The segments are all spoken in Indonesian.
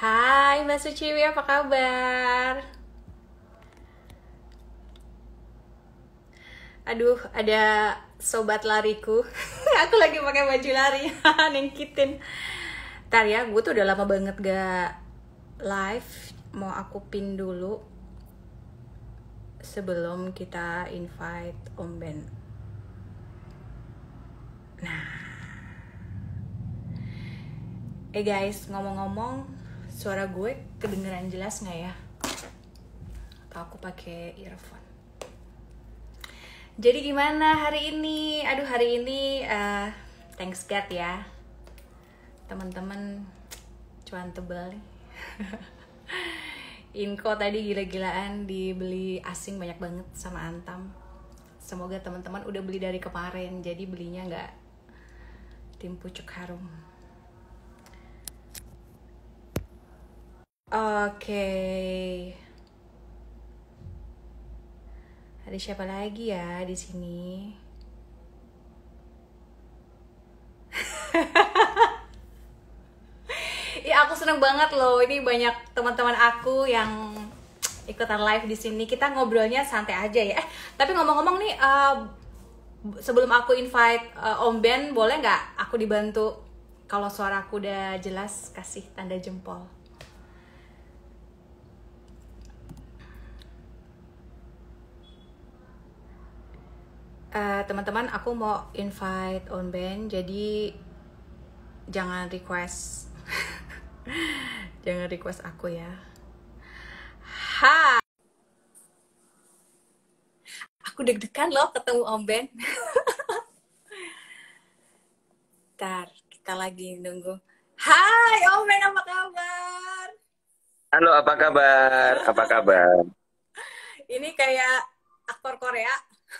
Hai Mbak Suciwi, apa kabar? Aduh, ada sobat lariku. Aku lagi pakai baju lari, nengkitin. Ntar ya, gue tuh udah lama banget gak live. Mau aku pin dulu sebelum kita invite Om Ben. Guys, ngomong-ngomong, suara gue kedengeran jelas nggak ya? Atau aku pakai earphone? Jadi gimana hari ini? Aduh, hari ini thanks God ya, teman-teman, cuan tebal nih. Inko tadi gila-gilaan dibeli asing banyak banget sama Antam. Semoga teman-teman udah beli dari kemarin, jadi belinya nggak tim pucuk harum. Oke. Ada siapa lagi ya di sini? Ya aku seneng banget loh. Ini banyak teman-teman aku yang ikutan live di sini. Kita ngobrolnya santai aja ya. Tapi ngomong-ngomong nih, sebelum aku invite Om Ben, boleh nggak aku dibantu kalau suara aku udah jelas kasih tanda jempol? Teman-teman, aku mau invite On Ben, jadi jangan request jangan request aku ya. Hai, aku deg-degan loh ketemu Om Ben. Ntar kita lagi nunggu. Hai Om Ben, apa kabar? Halo, apa kabar? Apa kabar? Ini kayak aktor Korea.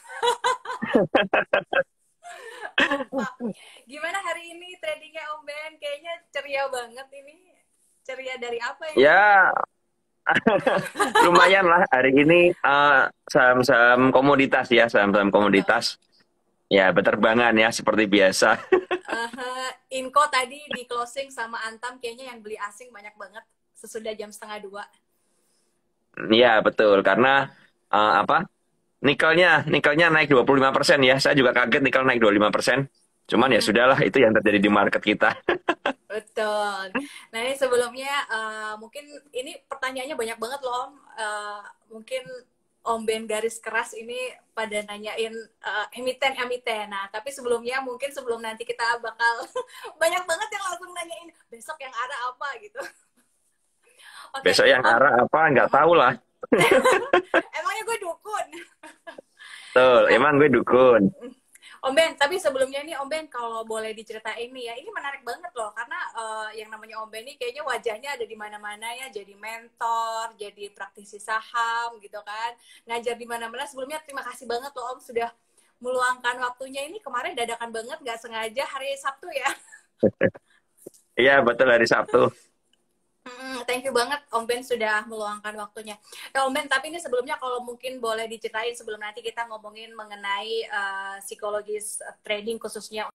Pak, gimana hari ini tradingnya Om Ben? Kayaknya ceria banget ini. Ceria dari apa ini? Ya, lumayan lah hari ini saham-saham komoditas ya, saham-saham komoditas. Ya, berterbangan ya seperti biasa. Inko tadi di closing sama Antam kayaknya yang beli asing banyak banget sesudah jam 1:30. Ya, betul. Karena apa? Nikelnya naik 25% ya. Saya juga kaget nikel naik 25%. Cuman ya sudahlah, itu yang terjadi di market kita. Betul. Nah ini sebelumnya mungkin ini pertanyaannya banyak banget loh Om. Mungkin Om Ben garis keras ini pada nanyain emiten-emiten. Nah tapi sebelumnya mungkin sebelum nanti kita bakal banyak banget yang langsung nanyain besok yang arah apa gitu. Oke, Besok yang arah apa? Nggak tahu lah. emangnya gue dukun. Betul, emang gue dukun. Om Ben, tapi sebelumnya nih Om Ben kalau boleh diceritain nih ya, ini menarik banget loh karena yang namanya Om Ben ini kayaknya wajahnya ada di mana-mana ya, jadi mentor, jadi praktisi saham gitu kan, ngajar di mana-mana. Sebelumnya terima kasih banget loh Om sudah meluangkan waktunya, ini kemarin dadakan banget, nggak sengaja hari Sabtu ya. Iya, betul, hari Sabtu. Thank you banget Om Ben sudah meluangkan waktunya. Om Ben, tapi ini sebelumnya kalau mungkin boleh diceritain sebelum nanti kita ngomongin mengenai psikologis trading khususnya.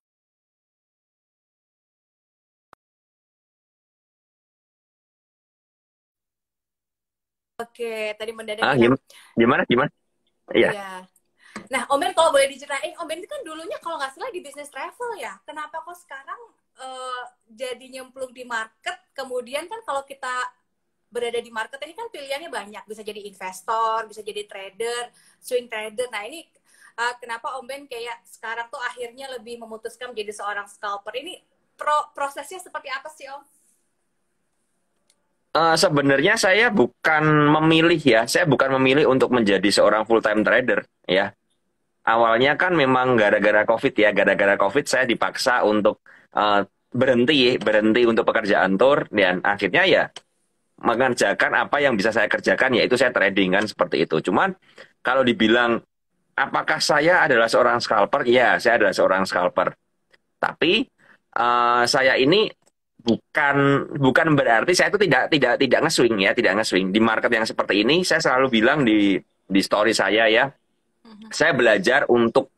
Oke, tadi mendadak hilang. Gimana? Iya. Iya. Nah, Om Ben kalau boleh diceritain, Om Ben itu kan dulunya kalau nggak salah di bisnis travel ya. Kenapa kok sekarang jadi nyemplung di market? Kemudian kan kalau kita berada di market ini kan pilihannya banyak, bisa jadi investor, bisa jadi trader, swing trader. Nah ini kenapa Om Ben kayak sekarang tuh akhirnya lebih memutuskan menjadi seorang scalper? Ini prosesnya seperti apa sih Om? Sebenarnya saya bukan memilih ya, saya bukan memilih untuk menjadi seorang full time trader ya. Awalnya kan memang gara-gara COVID ya, gara-gara COVID saya dipaksa untuk berhenti untuk pekerjaan tour, dan akhirnya ya mengerjakan apa yang bisa saya kerjakan, yaitu saya trading kan seperti itu. Cuman kalau dibilang apakah saya adalah seorang scalper? Ya, saya adalah seorang scalper. Tapi saya ini bukan berarti saya itu tidak nge-swing ya, tidak nge-swing di market yang seperti ini. Saya selalu bilang di story saya ya, saya belajar untuk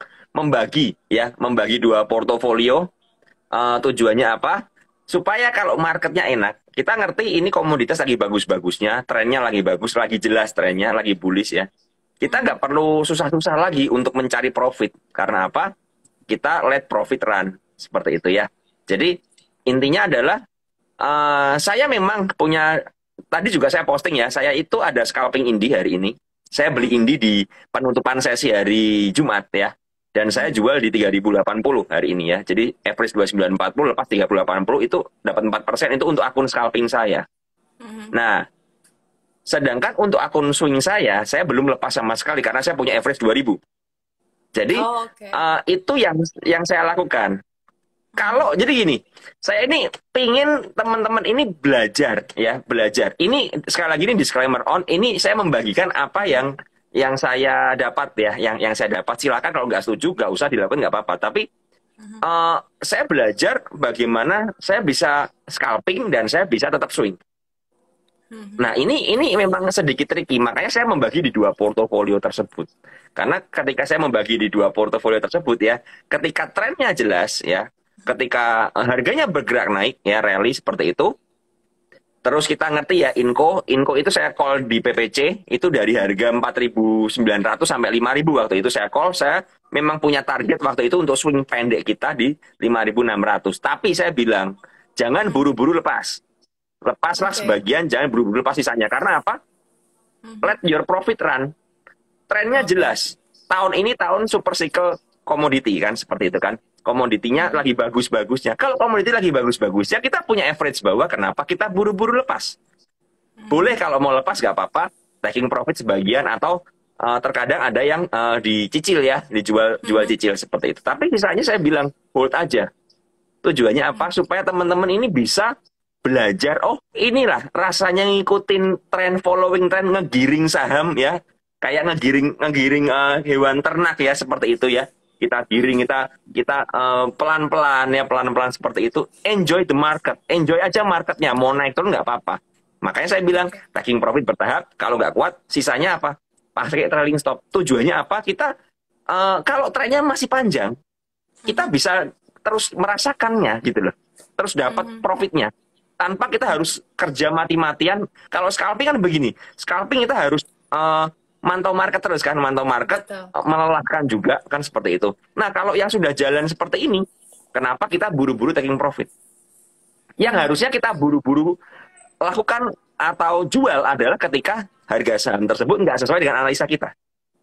membagi dua portofolio. Tujuannya apa? Supaya kalau marketnya enak, kita ngerti ini komoditas lagi bagus-bagusnya, trennya lagi bagus, lagi jelas trennya, lagi bullish ya. Kita nggak perlu susah-susah lagi untuk mencari profit. Karena apa? Kita let profit run. Seperti itu ya. Jadi intinya adalah saya memang punya, tadi juga saya posting ya, saya itu ada scalping indie hari ini. Saya beli indie di penutupan sesi hari Jumat ya. Dan saya jual di 3.080 hari ini ya. Jadi average 2940 lepas 3.080 itu dapat 4% itu untuk akun scalping saya. Nah, sedangkan untuk akun swing saya belum lepas sama sekali karena saya punya average 2.000. Jadi itu yang saya lakukan. Kalau jadi gini, saya ini pingin teman-teman ini belajar ya, belajar. Ini sekali lagi ini disclaimer on, ini saya membagikan apa yang saya dapat ya, yang saya dapat. Silakan kalau nggak setuju nggak usah dilakukan nggak apa-apa. Tapi saya belajar bagaimana saya bisa scalping dan saya bisa tetap swing. Nah ini memang sedikit tricky, makanya saya membagi di 2 portofolio tersebut. Karena ketika saya membagi di 2 portofolio tersebut ya, ketika trennya jelas ya, ketika harganya bergerak naik ya, rally seperti itu, terus kita ngerti ya, Inco itu saya call di PPC itu dari harga 4.900 sampai 5.000 waktu itu saya call. Saya memang punya target waktu itu untuk swing pendek kita di 5.600. Tapi saya bilang jangan buru-buru lepas. Lepaslah sebagian, jangan buru-buru lepas sisanya. Karena apa? Let your profit run. Trennya jelas. Tahun ini tahun super cycle komoditi kan, seperti itu kan. Komoditinya lagi bagus-bagusnya. Kalau komoditi lagi bagus-bagusnya, kita punya average bawah. Kenapa kita buru-buru lepas? Boleh kalau mau lepas gak apa-apa, taking profit sebagian atau terkadang ada yang dicicil ya, dijual cicil seperti itu. Tapi misalnya saya bilang hold aja. Tujuannya apa? Supaya teman-teman ini bisa belajar, oh inilah rasanya ngikutin tren, following tren, ngegiring saham ya, kayak ngegiring hewan ternak ya, seperti itu ya. Kita giring, kita pelan-pelan ya, pelan-pelan seperti itu. Enjoy the market, enjoy aja marketnya, mau naik turun nggak apa-apa. Makanya saya bilang taking profit bertahap, kalau nggak kuat sisanya apa? Pakai trailing stop. Tujuannya apa? Kita kalau trennya masih panjang, kita bisa terus merasakannya gitu loh, terus dapat profitnya tanpa kita harus kerja mati-matian. Kalau scalping kan begini, scalping kita harus mantau market terus kan, mantau market, melelahkan juga kan, seperti itu. Nah kalau yang sudah jalan seperti ini, kenapa kita buru-buru taking profit? Yang harusnya kita buru-buru lakukan atau jual adalah ketika harga saham tersebut nggak sesuai dengan analisa kita.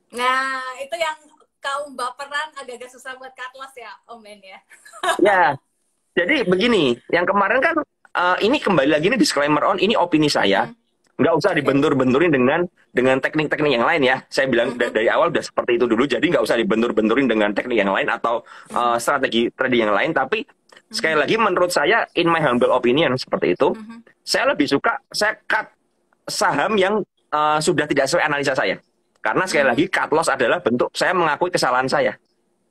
Nah itu yang kaum baperan agak-agak susah buat cut loss ya, Om Ben ya. Ya, jadi begini, yang kemarin kan ini kembali lagi, ini disclaimer on, ini opini saya. Nggak usah dibentur-benturin dengan teknik-teknik yang lain ya. Saya bilang dari awal udah seperti itu dulu, jadi nggak usah dibentur-benturin dengan teknik yang lain atau strategi trading yang lain. Tapi sekali lagi menurut saya, in my humble opinion seperti itu, saya lebih suka saya cut saham yang sudah tidak sesuai analisa saya. Karena sekali lagi cut loss adalah bentuk saya mengakui kesalahan saya.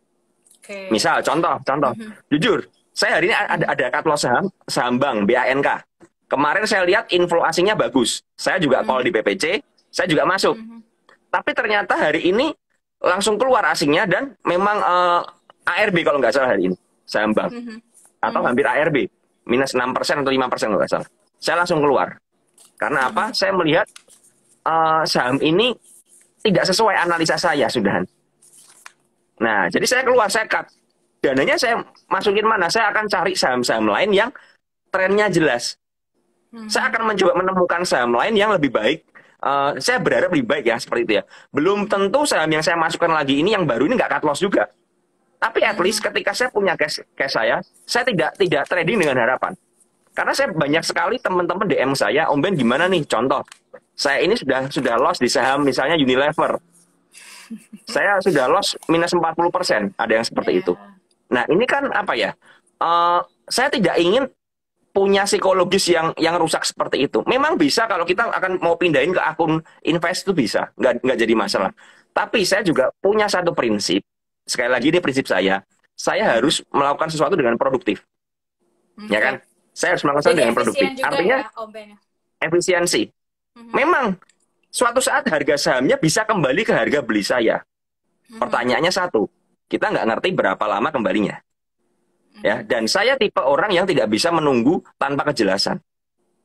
Misal contoh, jujur, saya hari ini ada cut loss saham bank BANK. Kemarin saya lihat inflow asingnya bagus. Saya juga call di PPC, saya juga masuk. Tapi ternyata hari ini langsung keluar asingnya dan memang ARB kalau nggak salah hari ini, saham bank. Atau hampir ARB, minus 6% atau 5% kalau nggak salah. Saya langsung keluar. Karena apa? Saya melihat saham ini tidak sesuai analisa saya sudahan. Nah, jadi saya keluar, saya cut. Dananya saya masukin mana? Saya akan cari saham-saham lain yang trennya jelas. Saya akan mencoba menemukan saham lain yang lebih baik. Saya berharap lebih baik ya, seperti itu ya. Belum tentu saham yang saya masukkan lagi ini yang baru ini nggak cut loss juga. Tapi at least ketika saya punya cash saya tidak trading dengan harapan. Karena saya banyak sekali teman-teman DM saya, Om Ben gimana nih? Contoh, saya ini sudah loss di saham misalnya Unilever. Saya sudah loss minus 40%, ada yang seperti itu. Nah ini kan apa ya, saya tidak ingin punya psikologis yang rusak seperti itu. Memang bisa kalau kita akan mau pindahin ke akun invest itu bisa, nggak jadi masalah. Tapi saya juga punya satu prinsip, sekali lagi ini prinsip saya harus melakukan sesuatu dengan produktif. Ya kan? Saya harus melakukan sesuatu dengan produktif. Artinya ya, efisiensi. Memang suatu saat harga sahamnya bisa kembali ke harga beli saya. Pertanyaannya satu, kita nggak ngerti berapa lama kembalinya. Ya, dan saya tipe orang yang tidak bisa menunggu tanpa kejelasan.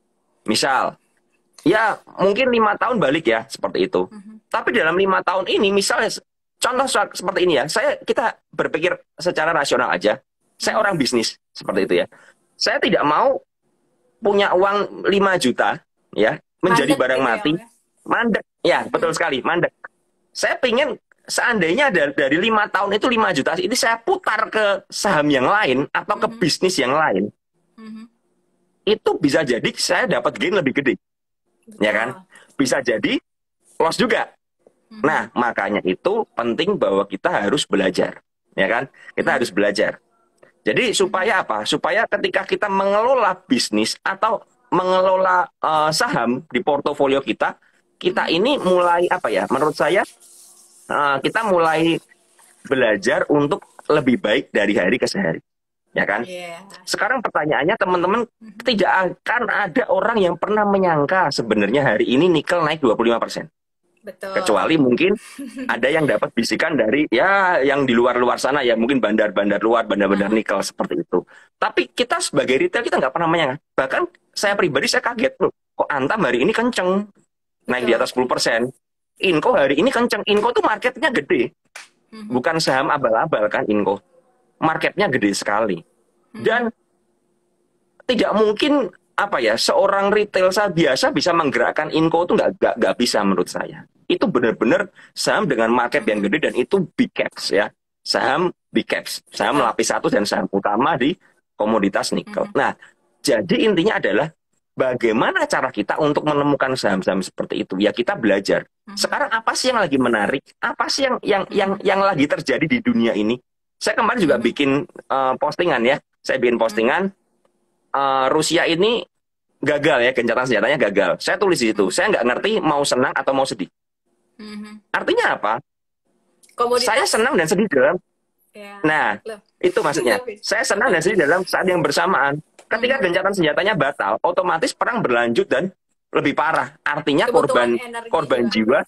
Misal, ya mungkin 5 tahun balik ya seperti itu. Tapi dalam 5 tahun ini, misalnya contoh seperti ini ya, kita berpikir secara rasional aja. Saya orang bisnis seperti itu ya. Saya tidak mau punya uang 5 juta ya menjadi Mandek barang gitu ya mati. Om ya. Mandek, ya betul sekali, mandek. Saya pengen seandainya dari 5 tahun itu 5 juta ini saya putar ke saham yang lain atau ke bisnis yang lain, Mhm. itu bisa jadi saya dapat gain lebih gede, ya kan? Betul. Bisa jadi loss juga. Nah, makanya itu penting bahwa kita harus belajar, ya kan? Kita harus belajar. Jadi supaya apa? Supaya ketika kita mengelola bisnis atau mengelola saham di portofolio kita, kita ini mulai apa ya? Menurut saya kita mulai belajar untuk lebih baik dari hari ke hari, ya kan? Iya. Sekarang pertanyaannya teman-teman, tidak akan ada orang yang pernah menyangka sebenarnya hari ini nikel naik 25%. Betul. Kecuali mungkin ada yang dapat bisikan dari ya yang di luar-luar sana ya, mungkin bandar-bandar luar, bandar-bandar nikel seperti itu. Tapi kita sebagai retail kita nggak pernah menyangka. Bahkan saya pribadi saya kaget loh, kok Antam hari ini kenceng naik di atas 10%. Inco hari ini kenceng. Inco tuh marketnya gede. Bukan saham abal-abal kan Inco. Marketnya gede sekali. Dan tidak mungkin apa ya, seorang retail biasa bisa menggerakkan Inco itu nggak bisa menurut saya. Itu benar-benar saham dengan market yang gede dan itu big caps ya. Saham big caps, saham lapis satu dan saham utama di komoditas nikel. Nah, jadi intinya adalah bagaimana cara kita untuk menemukan saham-saham seperti itu? Ya kita belajar. Sekarang apa sih yang lagi menarik? Apa sih yang lagi terjadi di dunia ini? Saya kemarin juga bikin postingan ya. Saya bikin postingan Rusia ini gagal ya, gencatan senjatanya gagal. Saya tulis di situ. Saya nggak ngerti mau senang atau mau sedih. Artinya apa? Komoditas. Saya senang dan sedih dalam. Ya. Nah, itu maksudnya. Saya senang dan sedih dalam saat yang bersamaan. Ketika gencatan senjatanya batal, otomatis perang berlanjut dan lebih parah. Artinya korban jiwa,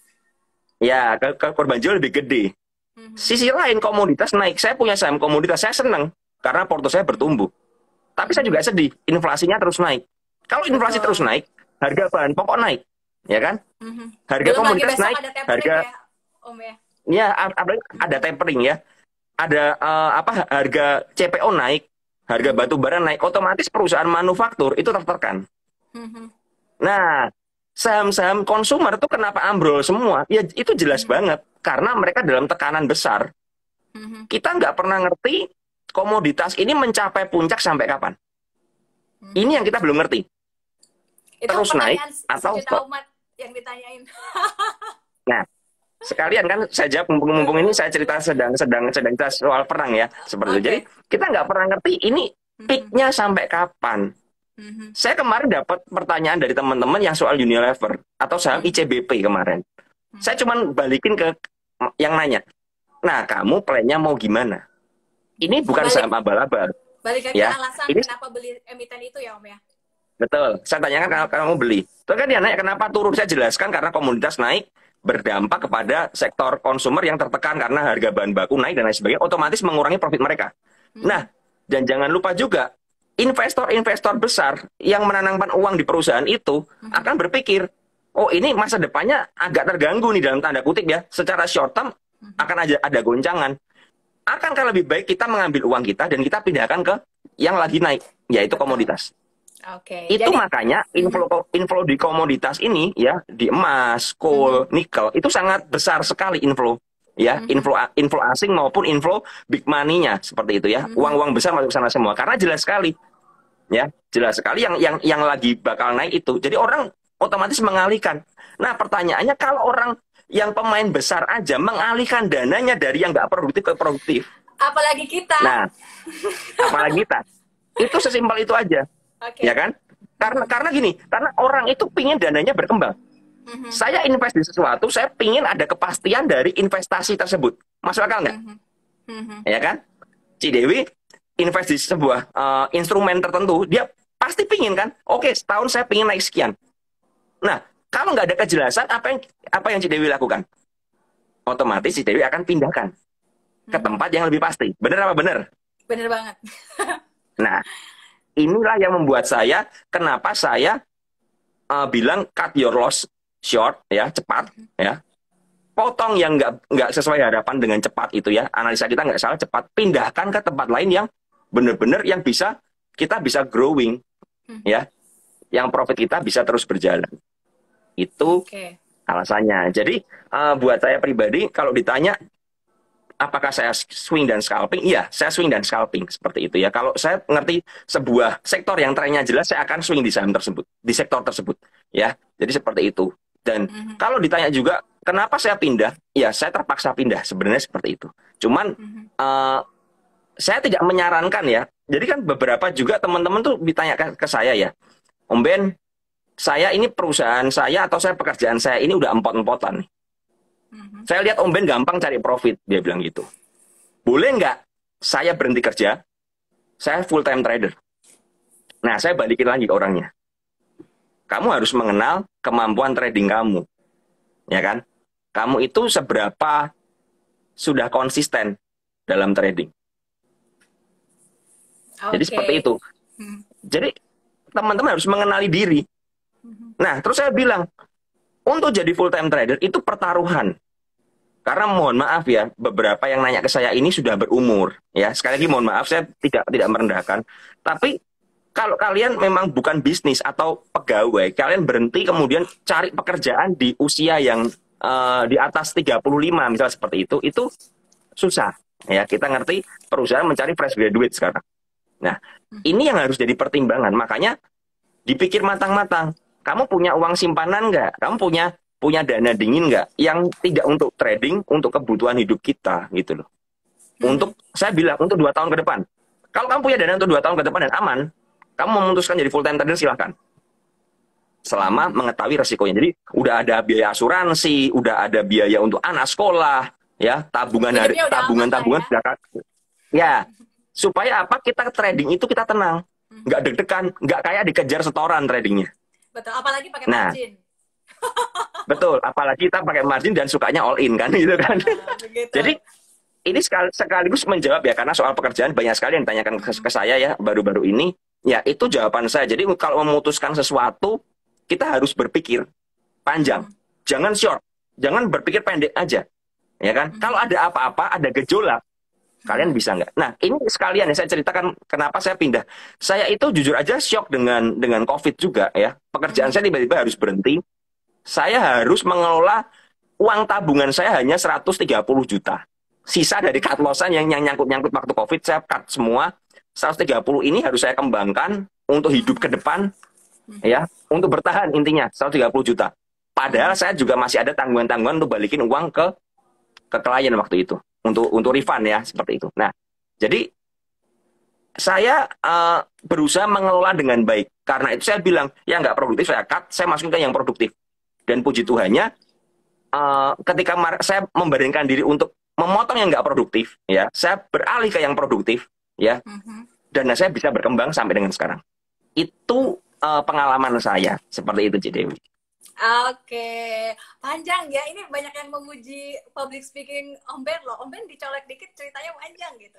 ya korban jiwa lebih gede. Sisi lain komoditas naik. Saya punya saham komoditas, saya senang karena porto saya bertumbuh. Tapi saya juga sedih, inflasinya terus naik. Kalau inflasi terus naik, harga bahan pokok naik, ya kan? Harga belum komoditas naik, harga ya, Om ya. Ya, ada tapering ya. Ada harga CPO naik, harga batu bara naik, otomatis perusahaan manufaktur itu tertekan. Nah, saham-saham konsumer itu kenapa ambrol semua? Ya itu jelas banget karena mereka dalam tekanan besar. Kita nggak pernah ngerti komoditas ini mencapai puncak sampai kapan. Ini yang kita belum ngerti. Itu terus naik atau umat yang ditanyain. Nah, sekalian kan saya jawab mumpung ini saya cerita sedang cerita soal perang ya seperti itu. Jadi kita nggak pernah ngerti ini peaknya sampai kapan. Saya kemarin dapat pertanyaan dari teman-teman yang soal Unilever atau saham ICBP kemarin. Saya cuman balikin ke yang nanya. Nah, kamu plannya mau gimana? Ini bukan saham abal-abal. Balik lagi ya. alasan Ini, kenapa beli emiten itu ya Om ya? Betul. Saya tanyakan kalau kamu beli. Terus kan dia nanya kenapa turun. Saya jelaskan karena komoditas naik berdampak kepada sektor konsumer yang tertekan karena harga bahan baku naik dan lain sebagainya. Otomatis mengurangi profit mereka. Nah, dan jangan lupa juga investor-investor besar yang menanamkan uang di perusahaan itu akan berpikir, oh ini masa depannya agak terganggu nih dalam tanda kutip ya. Secara short term akan ada goncangan. Akankah lebih baik kita mengambil uang kita dan kita pindahkan ke yang lagi naik, yaitu komoditas. Itu jadi, makanya inflow di komoditas ini ya, di emas, coal, nikel itu sangat besar sekali inflow ya, inflow asing maupun inflow big money-nya seperti itu ya. Uang-uang besar masuk ke sana semua karena jelas sekali ya, jelas sekali yang lagi bakal naik itu. Jadi orang otomatis mengalihkan. Nah, pertanyaannya kalau orang yang pemain besar aja mengalihkan dananya dari yang nggak produktif ke produktif. Apalagi kita. Nah, apalagi kita. Itu sesimpel itu aja. Ya kan? Karena gini, karena orang itu pingin dananya berkembang. Saya invest di sesuatu, saya pingin ada kepastian dari investasi tersebut. Masuk akal nggak? Ya kan? Cidewi invest di sebuah instrumen tertentu, dia pasti pingin kan? Oke, setahun saya pingin naik sekian. Nah, kalau nggak ada kejelasan, apa yang Cidewi lakukan? Otomatis Cidewi akan pindahkan ke tempat yang lebih pasti. Bener apa bener? Bener banget. Nah, inilah yang membuat saya, kenapa saya bilang cut your loss short ya, cepat ya. Potong yang nggak sesuai harapan dengan cepat itu ya. Analisa kita nggak salah, cepat. Pindahkan ke tempat lain yang benar-benar yang bisa kita bisa growing ya. Yang profit kita bisa terus berjalan. Itu alasannya. Jadi buat saya pribadi kalau ditanya apakah saya swing dan scalping? Iya, saya swing dan scalping seperti itu ya. Kalau saya ngerti sebuah sektor yang trennya jelas, saya akan swing di saham tersebut, di sektor tersebut ya. Jadi seperti itu. Dan kalau ditanya juga kenapa saya pindah? Ya, saya terpaksa pindah sebenarnya seperti itu. Cuman saya tidak menyarankan ya. Jadi kan beberapa juga teman-teman tuh ditanya ke saya ya, Om Ben, saya ini perusahaan saya atau saya pekerjaan saya ini udah empot-empotan nih. Saya lihat Om Ben gampang cari profit, dia bilang gitu. Boleh nggak saya berhenti kerja? Saya full time trader. Nah, saya balikin lagi ke orangnya. Kamu harus mengenal kemampuan trading kamu. Ya kan? Kamu itu seberapa sudah konsisten dalam trading. Jadi seperti itu. Jadi teman-teman harus mengenali diri. Nah, terus saya bilang, untuk jadi full time trader itu pertaruhan. Karena mohon maaf ya, beberapa yang nanya ke saya ini sudah berumur. Ya, sekali lagi mohon maaf, saya tidak merendahkan. Tapi kalau kalian memang bukan bisnis atau pegawai, kalian berhenti kemudian cari pekerjaan di usia yang di atas 35 misalnya seperti itu susah. Ya, kita ngerti perusahaan mencari fresh graduate sekarang. Nah, ini yang harus jadi pertimbangan. Makanya dipikir matang-matang. Kamu punya uang simpanan nggak? Kamu punya dana dingin nggak? Yang tidak untuk trading, untuk kebutuhan hidup kita gitu loh. Untuk, saya bilang, untuk 2 tahun ke depan. Kalau kamu punya dana untuk 2 tahun ke depan dan aman, kamu memutuskan jadi full time trader, silahkan. Selama mengetahui resikonya. Jadi udah ada biaya asuransi, udah ada biaya untuk anak sekolah, ya, tabungan sudah ya. Supaya apa? Kita trading itu kita tenang, nggak deg-degan, nggak kayak dikejar setoran tradingnya. Betul, apalagi pakai margin. Betul, apalagi kita pakai margin dan sukanya all in kan, gitu kan. Jadi ini sekaligus menjawab ya, karena soal pekerjaan banyak sekali yang ditanyakan ke saya ya baru-baru ini. Ya itu jawaban saya. Jadi kalau memutuskan sesuatu kita harus berpikir panjang, jangan short, jangan berpikir pendek aja, ya kan. Kalau ada apa-apa, ada gejolak, kalian bisa nggak? Nah ini sekalian ya saya ceritakan kenapa saya pindah. Saya itu jujur aja shock dengan COVID juga ya. Pekerjaan saya tiba-tiba harus berhenti. Saya harus mengelola uang tabungan saya hanya 130 juta. Sisa dari cut lossan yang nyangkut-nyangkut waktu COVID, saya cut semua. 130 ini harus saya kembangkan untuk hidup ke depan, ya, untuk bertahan intinya, 130 juta. Padahal saya juga masih ada tanggungan-tanggungan untuk balikin uang ke klien waktu itu. Untuk refund ya, seperti itu. Nah, jadi saya berusaha mengelola dengan baik. Karena itu saya bilang, yang nggak produktif saya cut, saya masukin ke yang produktif. Dan puji Tuhannya, ketika saya membandingkan diri untuk memotong yang nggak produktif, ya, saya beralih ke yang produktif, ya, dan saya bisa berkembang sampai dengan sekarang. Itu pengalaman saya seperti itu, Ci Dewi. Oke, panjang ya. Ini banyak yang memuji public speaking Om Ben loh. Om Ben dicolek dikit ceritanya panjang gitu.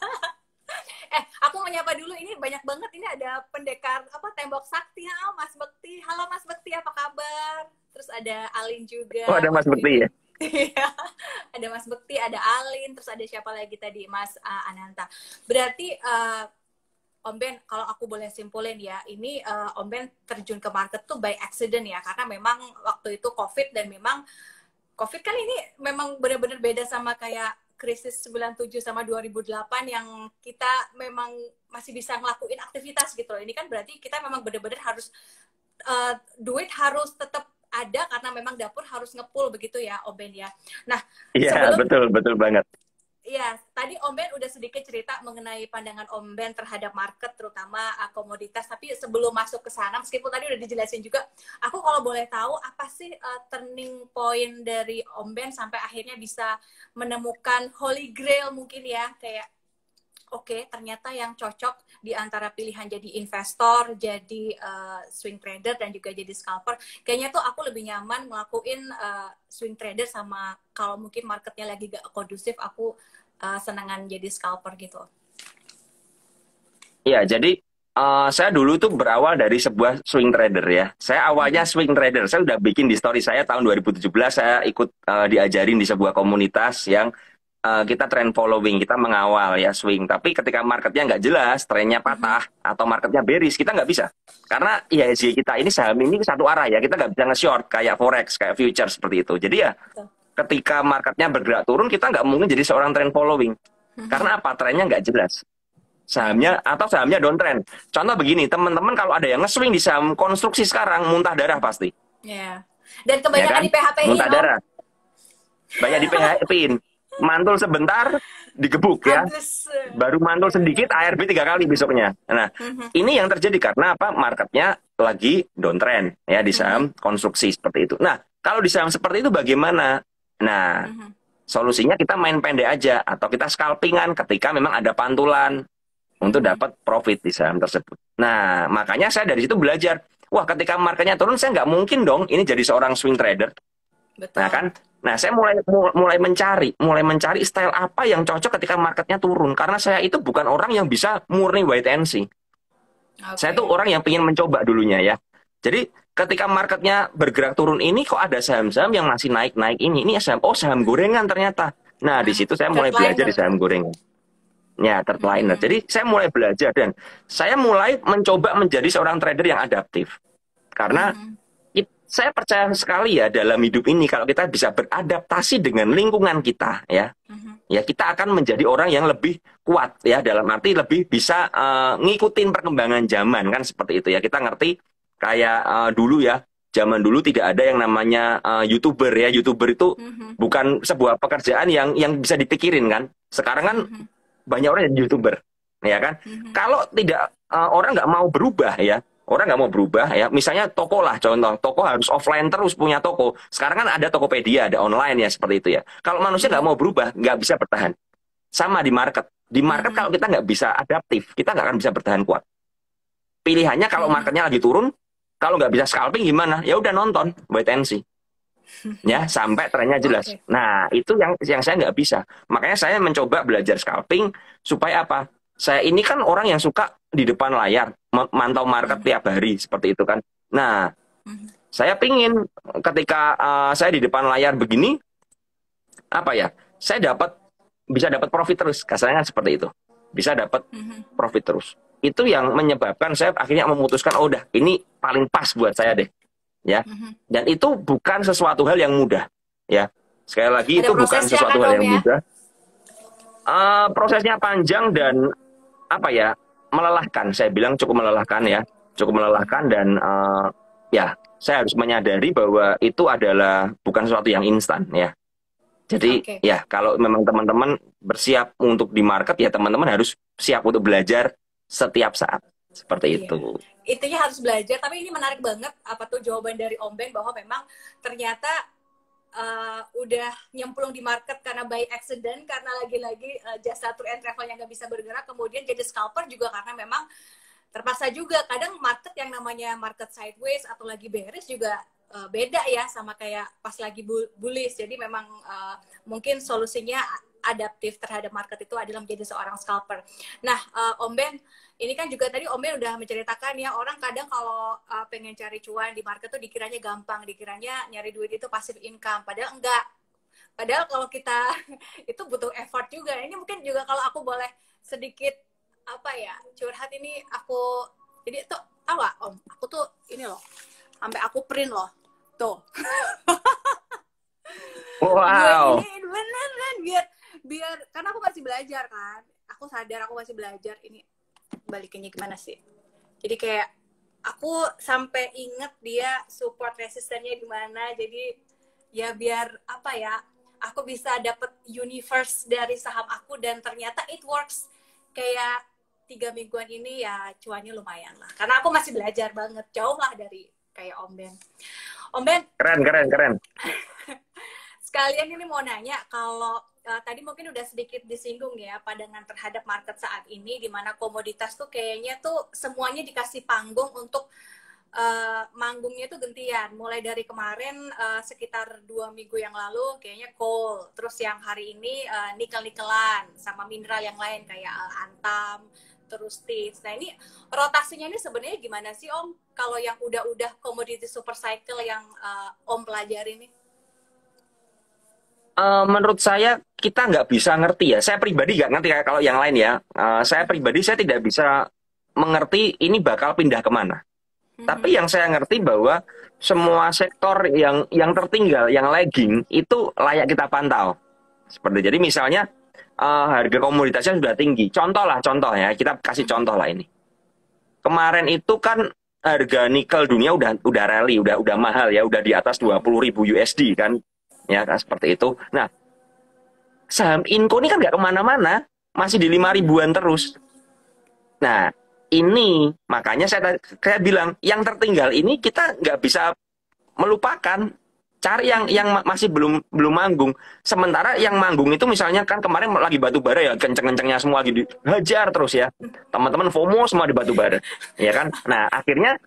Aku menyapa dulu, ini banyak banget, ini ada pendekar tembok sakti. Mas Bekti, halo Mas Bekti, apa kabar? Terus ada Alin juga. Oh, ada Mas Bekti ya? Ada Mas Bekti, ada Alin, terus ada siapa lagi tadi, Mas Ananta. Berarti Om Ben, kalau aku boleh simpulin ya, ini Om Ben terjun ke market tuh by accident ya, karena memang waktu itu COVID, dan memang COVID kan ini memang benar-benar beda sama kayak krisis 97 sama 2008 yang kita memang masih bisa ngelakuin aktivitas gitu loh. Ini kan berarti kita memang benar-benar harus duit harus tetap ada karena memang dapur harus ngepul begitu ya Om Ben ya. Nah, iya, betul banget. Iya, tadi Om Ben udah sedikit cerita mengenai pandangan Om Ben terhadap market, terutama komoditas. Tapi sebelum masuk ke sana, meskipun tadi udah dijelasin juga, aku kalau boleh tahu, apa sih turning point dari Om Ben sampai akhirnya bisa menemukan Holy Grail mungkin ya, kayak oke, ternyata yang cocok di antara pilihan jadi investor, jadi swing trader, dan juga jadi scalper. Kayaknya tuh aku lebih nyaman ngelakuin swing trader, sama kalau mungkin marketnya lagi gak kondusif, aku senengan jadi scalper gitu. Iya, jadi Saya dulu tuh berawal dari sebuah swing trader ya. Saya awalnya swing trader. Saya udah bikin di story saya tahun 2017. Saya ikut diajarin di sebuah komunitas yang kita trend following, kita mengawal ya swing. Tapi ketika marketnya nggak jelas, trennya patah atau marketnya bearish, kita nggak bisa. Karena IHSG kita ini saham ini satu arah ya. Kita nggak bisa nge-short kayak forex, kayak future seperti itu. Jadi ya ketika marketnya bergerak turun, kita nggak mungkin jadi seorang trend following. Karena apa? Trennya nggak jelas. Sahamnya downtrend. Contoh begini, teman-teman kalau ada yang nge-swing di saham konstruksi sekarang, muntah darah pasti. Ya. Dan Ya kebanyakan kan? di PHP-in, Muntah darah. Banyak di PHP-in. Mantul sebentar, digebuk ya. Baru mantul sedikit, ARB 3 kali besoknya. Nah, ini yang terjadi karena apa? Marketnya lagi downtrend ya di saham konstruksi seperti itu. Nah, kalau di saham seperti itu bagaimana? Nah, solusinya kita main pendek aja atau kita scalpingan ketika memang ada pantulan untuk dapat profit di saham tersebut. Nah, makanya saya dari situ belajar. Wah, ketika marketnya turun, saya nggak mungkin dong ini jadi seorang swing trader. Betul. Nah kan, nah saya mulai mencari style apa yang cocok ketika marketnya turun. Karena saya itu bukan orang yang bisa murni wait and see. Saya tuh orang yang ingin mencoba dulunya ya. Jadi ketika marketnya bergerak turun ini, kok ada saham-saham yang masih naik-naik ini. Ini saham gorengan ternyata. Nah, di situ saya mulai belajar di saham gorengan. Ya, third liner. Jadi saya mulai belajar dan saya mulai mencoba menjadi seorang trader yang adaptif. Karena saya percaya sekali ya dalam hidup ini kalau kita bisa beradaptasi dengan lingkungan kita ya, ya kita akan menjadi orang yang lebih kuat ya, dalam arti lebih bisa ngikutin perkembangan zaman kan seperti itu ya. Kita ngerti kayak dulu ya, zaman dulu tidak ada yang namanya YouTuber ya. YouTuber itu bukan sebuah pekerjaan yang bisa dipikirin kan. Sekarang kan banyak orang yang YouTuber, ya kan? Kalau tidak orang nggak mau berubah ya, orang nggak mau berubah ya. Misalnya toko lah, contoh, toko harus offline terus punya toko. Sekarang kan ada Tokopedia, ada online ya seperti itu ya. Kalau manusia nggak mau berubah, nggak bisa bertahan. Sama di market. Di market kalau kita nggak bisa adaptif, kita nggak akan bisa bertahan kuat. Pilihannya kalau marketnya lagi turun, kalau nggak bisa scalping gimana? Ya udah nonton, wait and see. Ya sampai trennya jelas. Nah itu yang saya nggak bisa. Makanya saya mencoba belajar scalping supaya apa? Saya ini kan orang yang suka di depan layar mantau market tiap hari seperti itu kan. Nah saya pingin ketika saya di depan layar begini apa ya? Saya bisa dapat profit terus. Kasarnya kan seperti itu. Bisa dapat profit terus. Itu yang menyebabkan saya akhirnya memutuskan oh udah ini paling pas buat saya deh. Ya, dan itu bukan sesuatu hal yang mudah, ya. Sekali lagi itu bukan sesuatu hal yang mudah. Prosesnya panjang dan apa ya, melelahkan. Saya bilang cukup melelahkan ya, cukup melelahkan dan ya, saya harus menyadari bahwa itu adalah bukan sesuatu yang instan, ya. Jadi ya kalau memang teman-teman bersiap untuk di market ya teman-teman harus siap untuk belajar setiap saat seperti itu. Intinya harus belajar, tapi ini menarik banget apa tuh jawaban dari Om Ben bahwa memang ternyata udah nyemplung di market karena by accident, karena lagi-lagi jasa tour and travel yang nggak bisa bergerak, kemudian jadi scalper juga karena memang terpaksa juga. Kadang market yang namanya market sideways atau lagi bearish juga beda ya sama kayak pas lagi bullish. Jadi memang mungkin solusinya adaptif terhadap market itu adalah menjadi seorang scalper. Nah, Om Ben, ini kan juga tadi Om Ben udah menceritakan ya, orang kadang kalau pengen cari cuan di market tuh dikiranya gampang, dikiranya nyari duit itu passive income, padahal enggak. Padahal kalau kita itu butuh effort juga. Ini mungkin juga kalau aku boleh sedikit apa ya, curhat ini aku, jadi tuh apa Om, aku tuh ini loh, sampai aku print loh, tuh. Wow. Ini beneran biar karena aku masih belajar kan, aku sadar aku masih belajar ini balikinnya gimana sih. Jadi kayak aku sampai inget dia support resistennya di mana. Jadi ya biar apa ya, aku bisa dapet universe dari saham aku dan ternyata it works. Kayak 3 mingguan ini ya cuannya lumayan lah. Karena aku masih belajar banget, jauh lah dari kayak Om Ben. Om Ben. Keren. Sekalian ini mau nanya, kalau tadi mungkin udah sedikit disinggung ya pandangan terhadap market saat ini, di mana komoditas tuh kayaknya tuh semuanya dikasih panggung untuk manggungnya tuh gentian. Mulai dari kemarin sekitar 2 minggu yang lalu kayaknya coal, terus yang hari ini nikel-nikelan sama mineral yang lain kayak Antam, terus tips. Nah ini rotasinya ini sebenarnya gimana sih Om? Kalau yang udah komoditi super cycle yang Om pelajari nih? Menurut saya kita nggak bisa ngerti ya. Saya pribadi nggak ngerti kayak kalau yang lain ya. Saya pribadi saya tidak bisa mengerti ini bakal pindah kemana. Tapi yang saya ngerti bahwa semua sektor yang tertinggal, yang lagging itu layak kita pantau. Seperti jadi misalnya harga komoditasnya sudah tinggi. Contoh ya, kita kasih contoh lah ini. Kemarin itu kan harga nikel dunia udah rally, udah mahal ya, udah di atas 20.000 USD kan. Ya kan seperti itu. Nah, saham Inco ini kan nggak kemana-mana, masih di 5 ribuan terus. Nah, ini makanya saya bilang yang tertinggal ini kita nggak bisa melupakan, cari yang masih belum manggung. Sementara yang manggung itu misalnya kan kemarin lagi batu bara ya, kenceng-kencengnya semua lagi dihajar terus ya. Teman-teman FOMO semua di batu bara, ya kan? Nah, akhirnya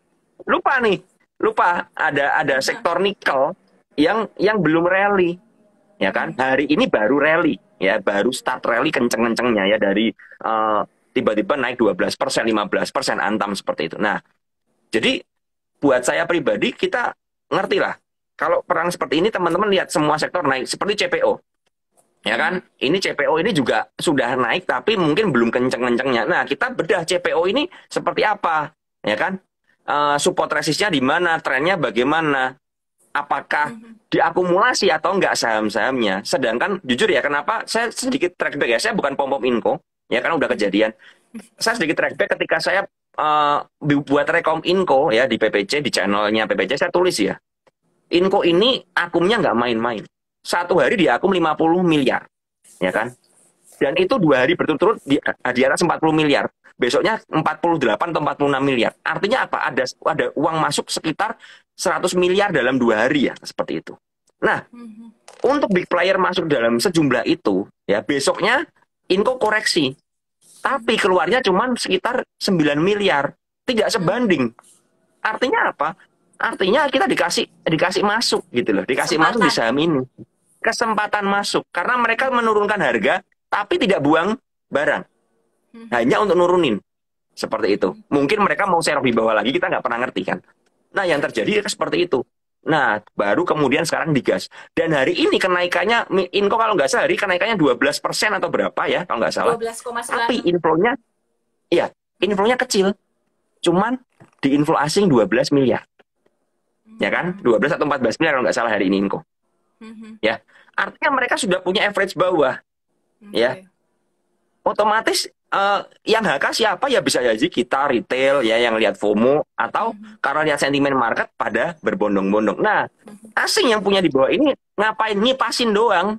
lupa ada sektor nikel yang belum rally, ya kan? Hari ini baru rally, ya baru start rally kenceng-kencengnya ya dari tiba-tiba naik 12%, 15% antam seperti itu. Nah, jadi buat saya pribadi kita ngerti lah. Kalau perang seperti ini teman-teman lihat semua sektor naik seperti CPO. Ya kan? Ini CPO ini juga sudah naik tapi mungkin belum kenceng-kencengnya. Nah, kita bedah CPO ini seperti apa, ya kan? Support resistnya di mana, trennya bagaimana? Apakah diakumulasi atau enggak saham-sahamnya? Sedangkan jujur ya, kenapa saya sedikit track back ya, saya bukan pom-pom Inco, ya kan udah kejadian. Saya sedikit track back ketika saya buat rekom Inco ya di PPC, di channelnya PPC saya tulis ya. Inco ini akumnya nggak main-main. Satu hari di akum 50 miliar, ya kan? Dan itu 2 hari berturut-turut di atas 40 miliar. Besoknya 48 atau 46 miliar. Artinya apa? Ada uang masuk sekitar 100 miliar dalam 2 hari ya, seperti itu. Nah, untuk big player masuk dalam sejumlah itu, ya besoknya Inco koreksi. Tapi keluarnya cuma sekitar 9 miliar. Tidak sebanding. Artinya apa? Artinya kita dikasih masuk gitu loh. Dikasih masuk di saham ini. Kesempatan masuk. Karena mereka menurunkan harga, tapi tidak buang barang. Hanya untuk nurunin. Seperti itu. Mungkin mereka mau serok di bawah lagi, kita nggak pernah ngerti kan. Nah, yang terjadi seperti itu. Nah, baru kemudian sekarang digas. Dan hari ini kenaikannya, Inco kalau nggak salah, hari kenaikannya 12% atau berapa ya, kalau nggak salah. 12,9. Tapi inflonya kecil. Cuman di inflow asing 12 miliar. Ya kan? 12 atau 14 miliar kalau nggak salah hari ini Inco. Ya, artinya mereka sudah punya average bawah. Ya. Otomatis yang HK siapa ya, bisa jadi kita retail ya yang lihat FOMO atau karena lihat sentimen market pada berbondong-bondong. Nah, asing yang punya di bawah ini ngapain? Ngipasin doang.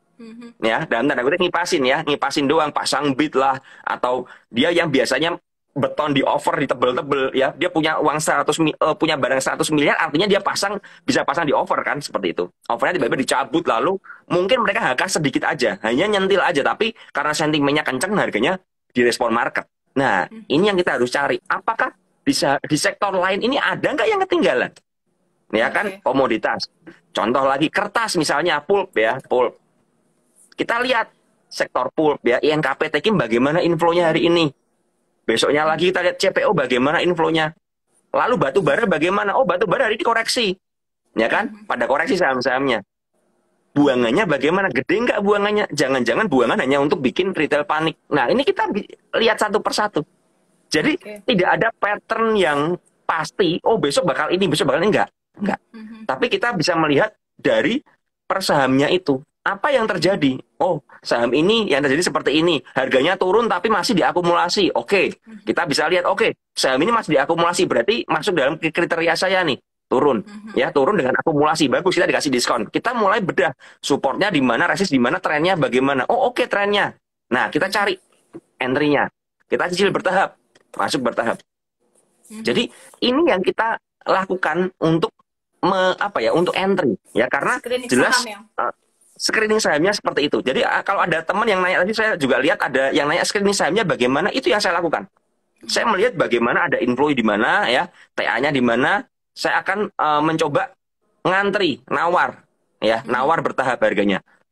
Ya, dalam tanda kutip ngipasin doang, pasang bid lah, atau dia yang biasanya beton di over, di tebel-tebel ya, dia punya uang 100 punya barang 100 miliar, artinya dia bisa pasang di over kan, seperti itu. Overnya tiba-tiba dicabut, lalu mungkin mereka HK sedikit aja, hanya nyentil aja, tapi karena sentimennya kenceng harganya direspon market. Nah, ini yang kita harus cari. Apakah di sektor lain ini ada nggak yang ketinggalan? Ya kan, komoditas. Contoh lagi kertas misalnya, pulp ya, pulp. Kita lihat sektor pulp ya, INKP Tekim bagaimana inflonya hari ini. Besoknya lagi kita lihat CPO bagaimana inflonya. Lalu batu bara bagaimana? Oh, batu bara hari ini koreksi. Ya kan? Pada koreksi saham-sahamnya. Buangannya bagaimana? Gede nggak buangannya? Jangan-jangan buangan hanya untuk bikin retail panik. Nah, ini kita lihat satu persatu. Jadi tidak ada pattern yang pasti, oh besok bakal ini, besok bakal ini. Enggak. Tapi kita bisa melihat dari persahamnya itu. Apa yang terjadi? Oh, saham ini yang terjadi seperti ini. Harganya turun tapi masih diakumulasi. Oke, kita bisa lihat, oke, saham ini masih diakumulasi. Berarti masuk dalam kriteria saya nih. Turun. Ya, turun dengan akumulasi. Bagus, kita dikasih diskon. Kita mulai bedah. Supportnya di mana, resist di mana, trennya bagaimana. Oh, oke, trennya. Nah, kita cari entry-nya. Kita cicil bertahap. Masuk bertahap. Jadi, ini yang kita lakukan untuk untuk entry. Ya, karena jelas... Screening sahamnya seperti itu. Jadi kalau ada teman yang nanya tadi, saya juga lihat ada yang nanya screening sahamnya bagaimana, itu yang saya lakukan. Saya melihat bagaimana ada inflow di mana ya, TA-nya di mana, saya akan mencoba ngantri, nawar bertahap harganya.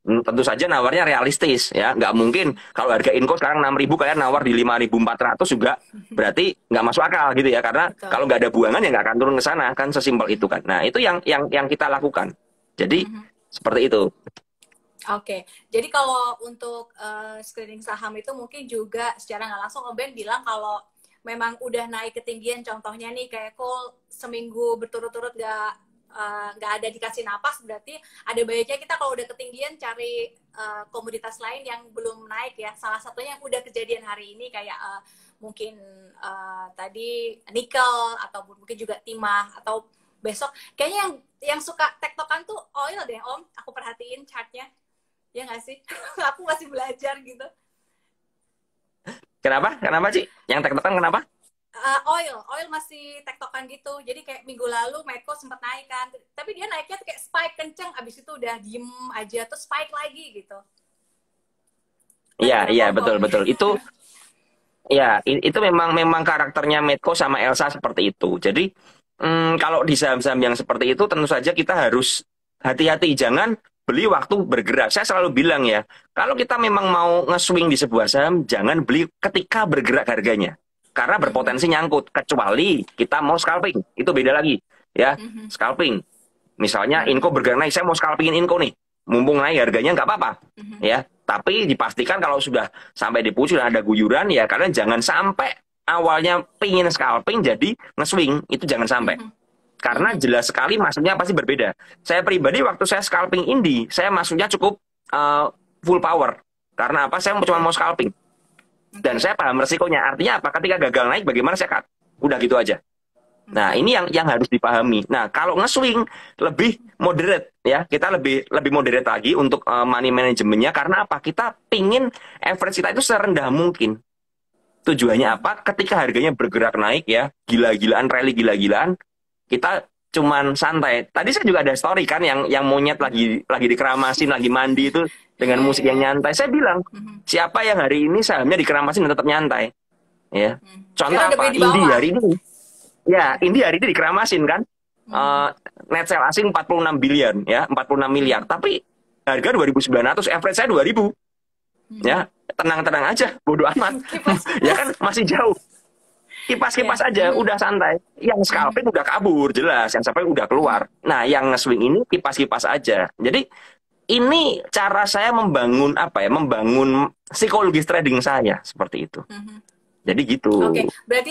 tentu saja nawarnya realistis ya, nggak mungkin kalau harga Inco sekarang 6.000 kalian nawar di 5.400 juga berarti nggak masuk akal gitu ya, karena Betul. kalau nggak ada buangan ya nggak akan turun ke sana kan, sesimpel itu kan. Nah itu yang kita lakukan, jadi seperti itu. Oke, jadi kalau untuk screening saham itu mungkin juga secara nggak langsung Om Ben bilang kalau memang udah naik ketinggian, contohnya nih kayak call seminggu berturut-turut nggak ada dikasih napas, berarti ada baiknya kita kalau udah ketinggian cari komoditas lain yang belum naik ya. Salah satunya yang udah kejadian hari ini kayak mungkin tadi nikel atau mungkin juga timah, atau besok kayaknya yang suka tektokan tuh oil deh Om, aku perhatiin chartnya. Ya nggak sih? Aku masih belajar gitu. Kenapa? Kenapa sih? Yang tektokan kenapa? Oil masih tektokan gitu. Jadi kayak minggu lalu Medco sempat naik kan, tapi dia naiknya tuh kayak spike kenceng, abis itu udah diem aja terus spike lagi gitu. Iya, iya, betul. Itu ya, itu memang karakternya Medco sama Elsa seperti itu. Jadi kalau di saham-saham yang seperti itu tentu saja kita harus hati-hati, jangan beli waktu bergerak. Saya selalu bilang ya, kalau kita memang mau nge-swing di sebuah saham, jangan beli ketika bergerak harganya. Karena berpotensi nyangkut, kecuali kita mau scalping. Itu beda lagi, ya. Scalping. Misalnya Inco bergerak naik, saya mau scalpingin Inco nih. Mumpung naik harganya nggak apa-apa, ya. Tapi dipastikan kalau sudah sampai di pucuk dan ada guyuran, ya kalian jangan sampai awalnya pingin scalping jadi nge-swing. Itu jangan sampai. Karena jelas sekali masuknya pasti berbeda. Saya pribadi waktu saya scalping Indi, saya masuknya cukup full power. Karena apa? Saya cuma mau scalping. Dan saya paham resikonya. Artinya apa? Ketika gagal naik, bagaimana saya cut? Udah gitu aja. Nah, ini yang harus dipahami. Nah, kalau nge-swing lebih moderate ya. Kita lebih moderate lagi untuk money manajemennya. Karena apa? Kita pingin average kita itu serendah mungkin. Tujuannya apa? Ketika harganya bergerak naik ya, gila-gilaan, rally gila-gilaan, kita cuman santai. Tadi saya juga ada story kan yang monyet lagi dikeramasin, lagi mandi itu dengan musik yang nyantai. Saya bilang, siapa yang hari ini sahamnya dikeramasin dan tetap nyantai? Ya. Contoh apa? Indi hari ini. Ya, Indi hari ini dikeramasin kan. Net sale asing 46 bilion ya, 46 miliar. Tapi harga 2.900, average saya 2.000. Ya, tenang-tenang aja, bodo amat. Ya kan masih jauh. Kipas-kipas aja, udah santai. Yang scalping udah kabur, jelas. Yang sampai udah keluar. Nah, yang nge-swing ini kipas-kipas aja. Jadi, ini cara saya membangun apa ya? Membangun psikologis trading saya seperti itu. Jadi gitu. Oke,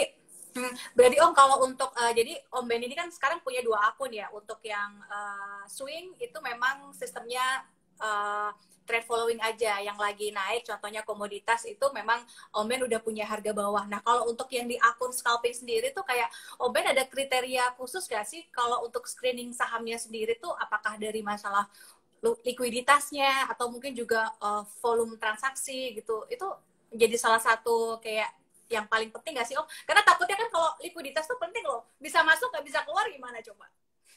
berarti Om kalau untuk jadi Om Ben ini kan sekarang punya 2 akun ya. Untuk yang swing itu memang sistemnya trade following aja, yang lagi naik contohnya komoditas itu memang Om Ben udah punya harga bawah. Nah kalau untuk yang di akun scalping sendiri tuh kayak Om Ben ada kriteria khusus gak sih kalau untuk screening sahamnya sendiri tuh, apakah dari masalah likuiditasnya atau mungkin juga volume transaksi gitu, itu menjadi salah satu kayak yang paling penting gak sih Om? Karena takutnya kan kalau likuiditas tuh penting loh, bisa masuk gak bisa keluar gimana coba?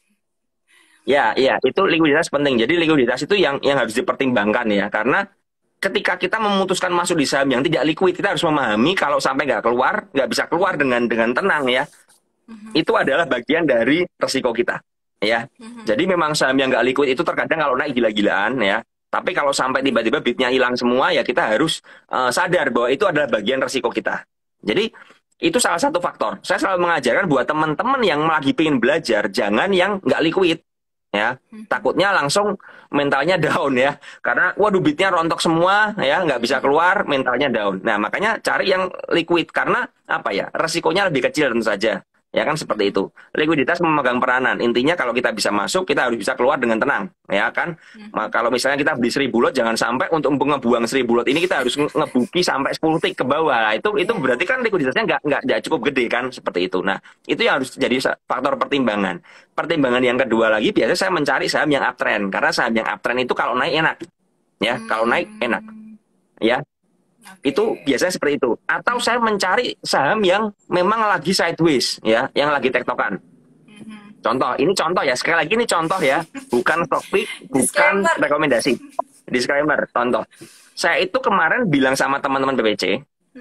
Ya, itu likuiditas penting. Jadi likuiditas itu yang harus dipertimbangkan ya. Karena ketika kita memutuskan masuk di saham yang tidak liquid, kita harus memahami kalau sampai nggak bisa keluar dengan tenang ya. Itu adalah bagian dari resiko kita ya. Jadi memang saham yang nggak liquid itu terkadang kalau naik gila-gilaan ya. Tapi kalau sampai tiba-tiba bitnya hilang semua ya kita harus sadar bahwa itu adalah bagian resiko kita. Jadi itu salah satu faktor. Saya selalu mengajarkan buat teman-teman yang lagi pengen belajar, jangan yang nggak liquid. Ya, takutnya langsung mentalnya down ya, karena waduh bitnya rontok semua ya, nggak bisa keluar, mentalnya down. Nah makanya cari yang liquid, karena apa ya, resikonya lebih kecil tentu saja ya kan, seperti itu. Likuiditas memegang peranan, intinya kalau kita bisa masuk kita harus bisa keluar dengan tenang ya kan. Kalau misalnya kita beli 1.000 lot, jangan sampai untuk ngebuang 1.000 lot ini kita harus ngebuki sampai 10 tick ke bawah. Itu berarti kan likuiditasnya nggak cukup gede kan, seperti itu. Nah itu yang harus jadi faktor pertimbangan. Pertimbangan yang kedua lagi, biasanya saya mencari saham yang uptrend, karena saham yang uptrend itu kalau naik enak ya, kalau naik enak ya. Itu biasanya seperti itu. Atau saya mencari saham yang memang lagi sideways ya, yang lagi tektokan. Ini contoh ya, sekali lagi ini contoh ya, bukan stock pick, bukan rekomendasi. Disclaimer, contoh. Saya itu kemarin bilang sama teman-teman BPC,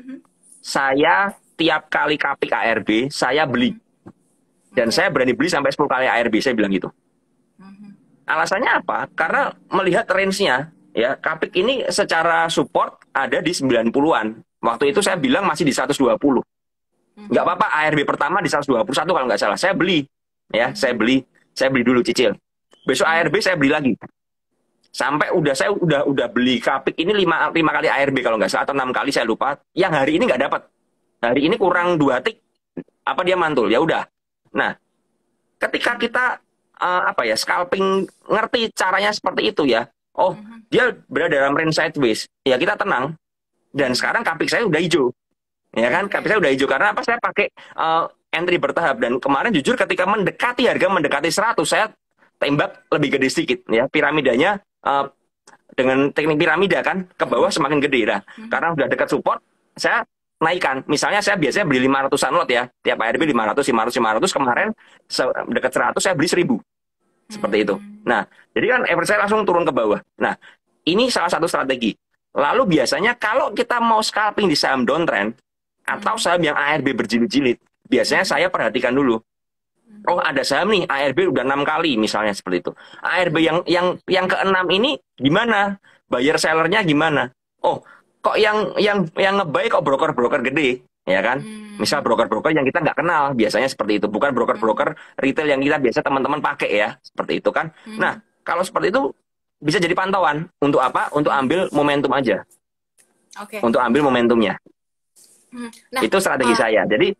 saya tiap kali kapik ARB saya beli. Dan saya berani beli sampai 10 kali ARB, saya bilang gitu. Alasannya apa? Karena melihat range-nya ya, Kapik ini secara support ada di 90-an. Waktu itu saya bilang masih di 120. Nggak apa-apa, ARB pertama di 121 kalau nggak salah. Saya beli, ya, saya beli dulu cicil. Besok ARB saya beli lagi. Sampai saya udah beli Kapik ini 5 kali ARB kalau nggak salah, atau 6 kali saya lupa. Yang hari ini nggak dapat. Hari ini kurang 2 tik, apa dia mantul, ya udah. Nah, ketika kita apa ya, scalping, ngerti caranya seperti itu ya. Oh, dia berada dalam range sideways. Ya kita tenang. Dan sekarang Kapik saya udah hijau. Ya kan, Kapik saya udah hijau karena apa? Saya pakai entry bertahap, dan kemarin jujur ketika harga mendekati 100, saya tembak lebih gede sedikit ya. Piramidanya dengan teknik piramida kan ke bawah semakin gede lah. Karena udah dekat support, saya naikkan. Misalnya saya biasanya beli 500-an lot ya. Tiap ARB 500, 500, 500. Kemarin dekat 100 saya beli 1000. Seperti itu. Nah, jadi kan average saya langsung turun ke bawah. Nah, ini salah satu strategi. Lalu biasanya kalau kita mau scalping di saham downtrend atau saham yang ARB berjilid-jilid, biasanya saya perhatikan dulu. Oh, ada saham nih ARB udah 6 kali misalnya seperti itu. ARB yang ke-6 ini gimana? Buyer sellernya gimana? Oh, kok yang nge-buy kok broker-broker gede, ya kan? Misal broker-broker yang kita nggak kenal, biasanya seperti itu. Bukan broker-broker retail yang kita biasa teman-teman pakai ya, seperti itu kan. Nah, kalau seperti itu bisa jadi pantauan. Untuk apa? Untuk ambil momentum aja. Oke. Untuk ambil momentumnya. Nah, itu strategi saya. Jadi,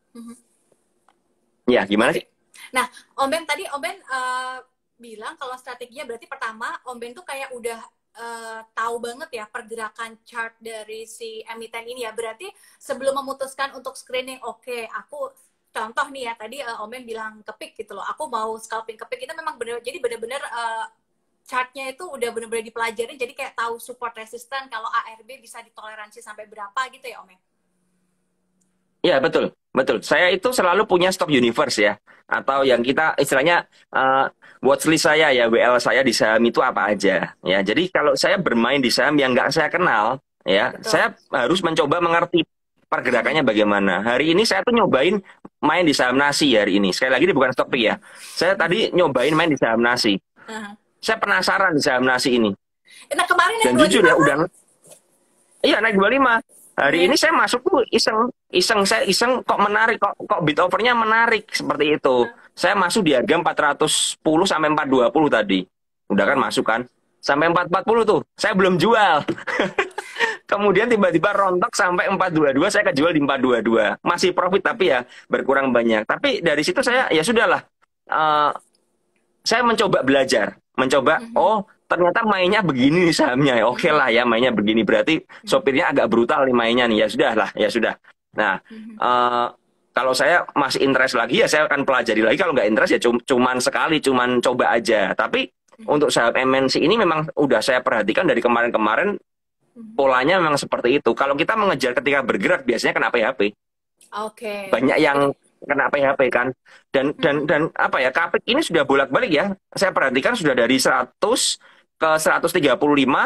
ya gimana sih? Nah, Om Ben tadi bilang kalau strateginya berarti pertama Om Ben tuh kayak udah tahu banget ya pergerakan chart dari si emiten ini ya. Berarti sebelum memutuskan untuk screening, oke, aku contoh nih ya, tadi Om Ben bilang Kapik gitu loh. Aku mau scalping Kapik, itu memang bener-bener chartnya itu udah bener-bener dipelajari, jadi kayak tahu support resisten kalau ARB bisa ditoleransi sampai berapa gitu ya Om Ben? Ya, betul. Betul. Saya itu selalu punya stock universe ya. Atau yang kita istilahnya watchlist saya ya, WL saya di saham itu apa aja. Ya, jadi kalau saya bermain di saham yang nggak saya kenal, ya, saya harus mencoba mengerti pergerakannya bagaimana. Hari ini saya tuh nyobain main di saham nasi hari ini. Sekali lagi ini bukan stock pick ya. Saya tadi nyobain main di saham nasi. Saya penasaran di saham nasi ini. Nah, kemarin dan jujur ya udah, iya naik 25. Hari ini saya masuk tuh iseng kok menarik, kok bid overnya menarik seperti itu. Saya masuk di harga 410 sampai 420 tadi. Udah kan masuk kan? Sampai 440 tuh. Saya belum jual. Kemudian tiba-tiba rontok sampai 422, saya kejual di 422. Masih profit tapi ya berkurang banyak. Tapi dari situ saya ya sudahlah. Saya mencoba belajar, oh ternyata mainnya begini nih sahamnya. Oke lah ya mainnya begini, berarti sopirnya agak brutal nih mainnya nih. Ya sudah lah, ya sudah. Nah, kalau saya masih interest lagi ya saya akan pelajari lagi. Kalau nggak interest ya cuman sekali, cuman coba aja. Tapi untuk saham MNC ini memang udah saya perhatikan dari kemarin-kemarin, polanya memang seperti itu. Kalau kita mengejar ketika bergerak biasanya kena PHP. Oke. Banyak yang kena PHP kan. Dan apa ya, Kapik ini sudah bolak-balik ya. Saya perhatikan sudah dari 100 ke 135,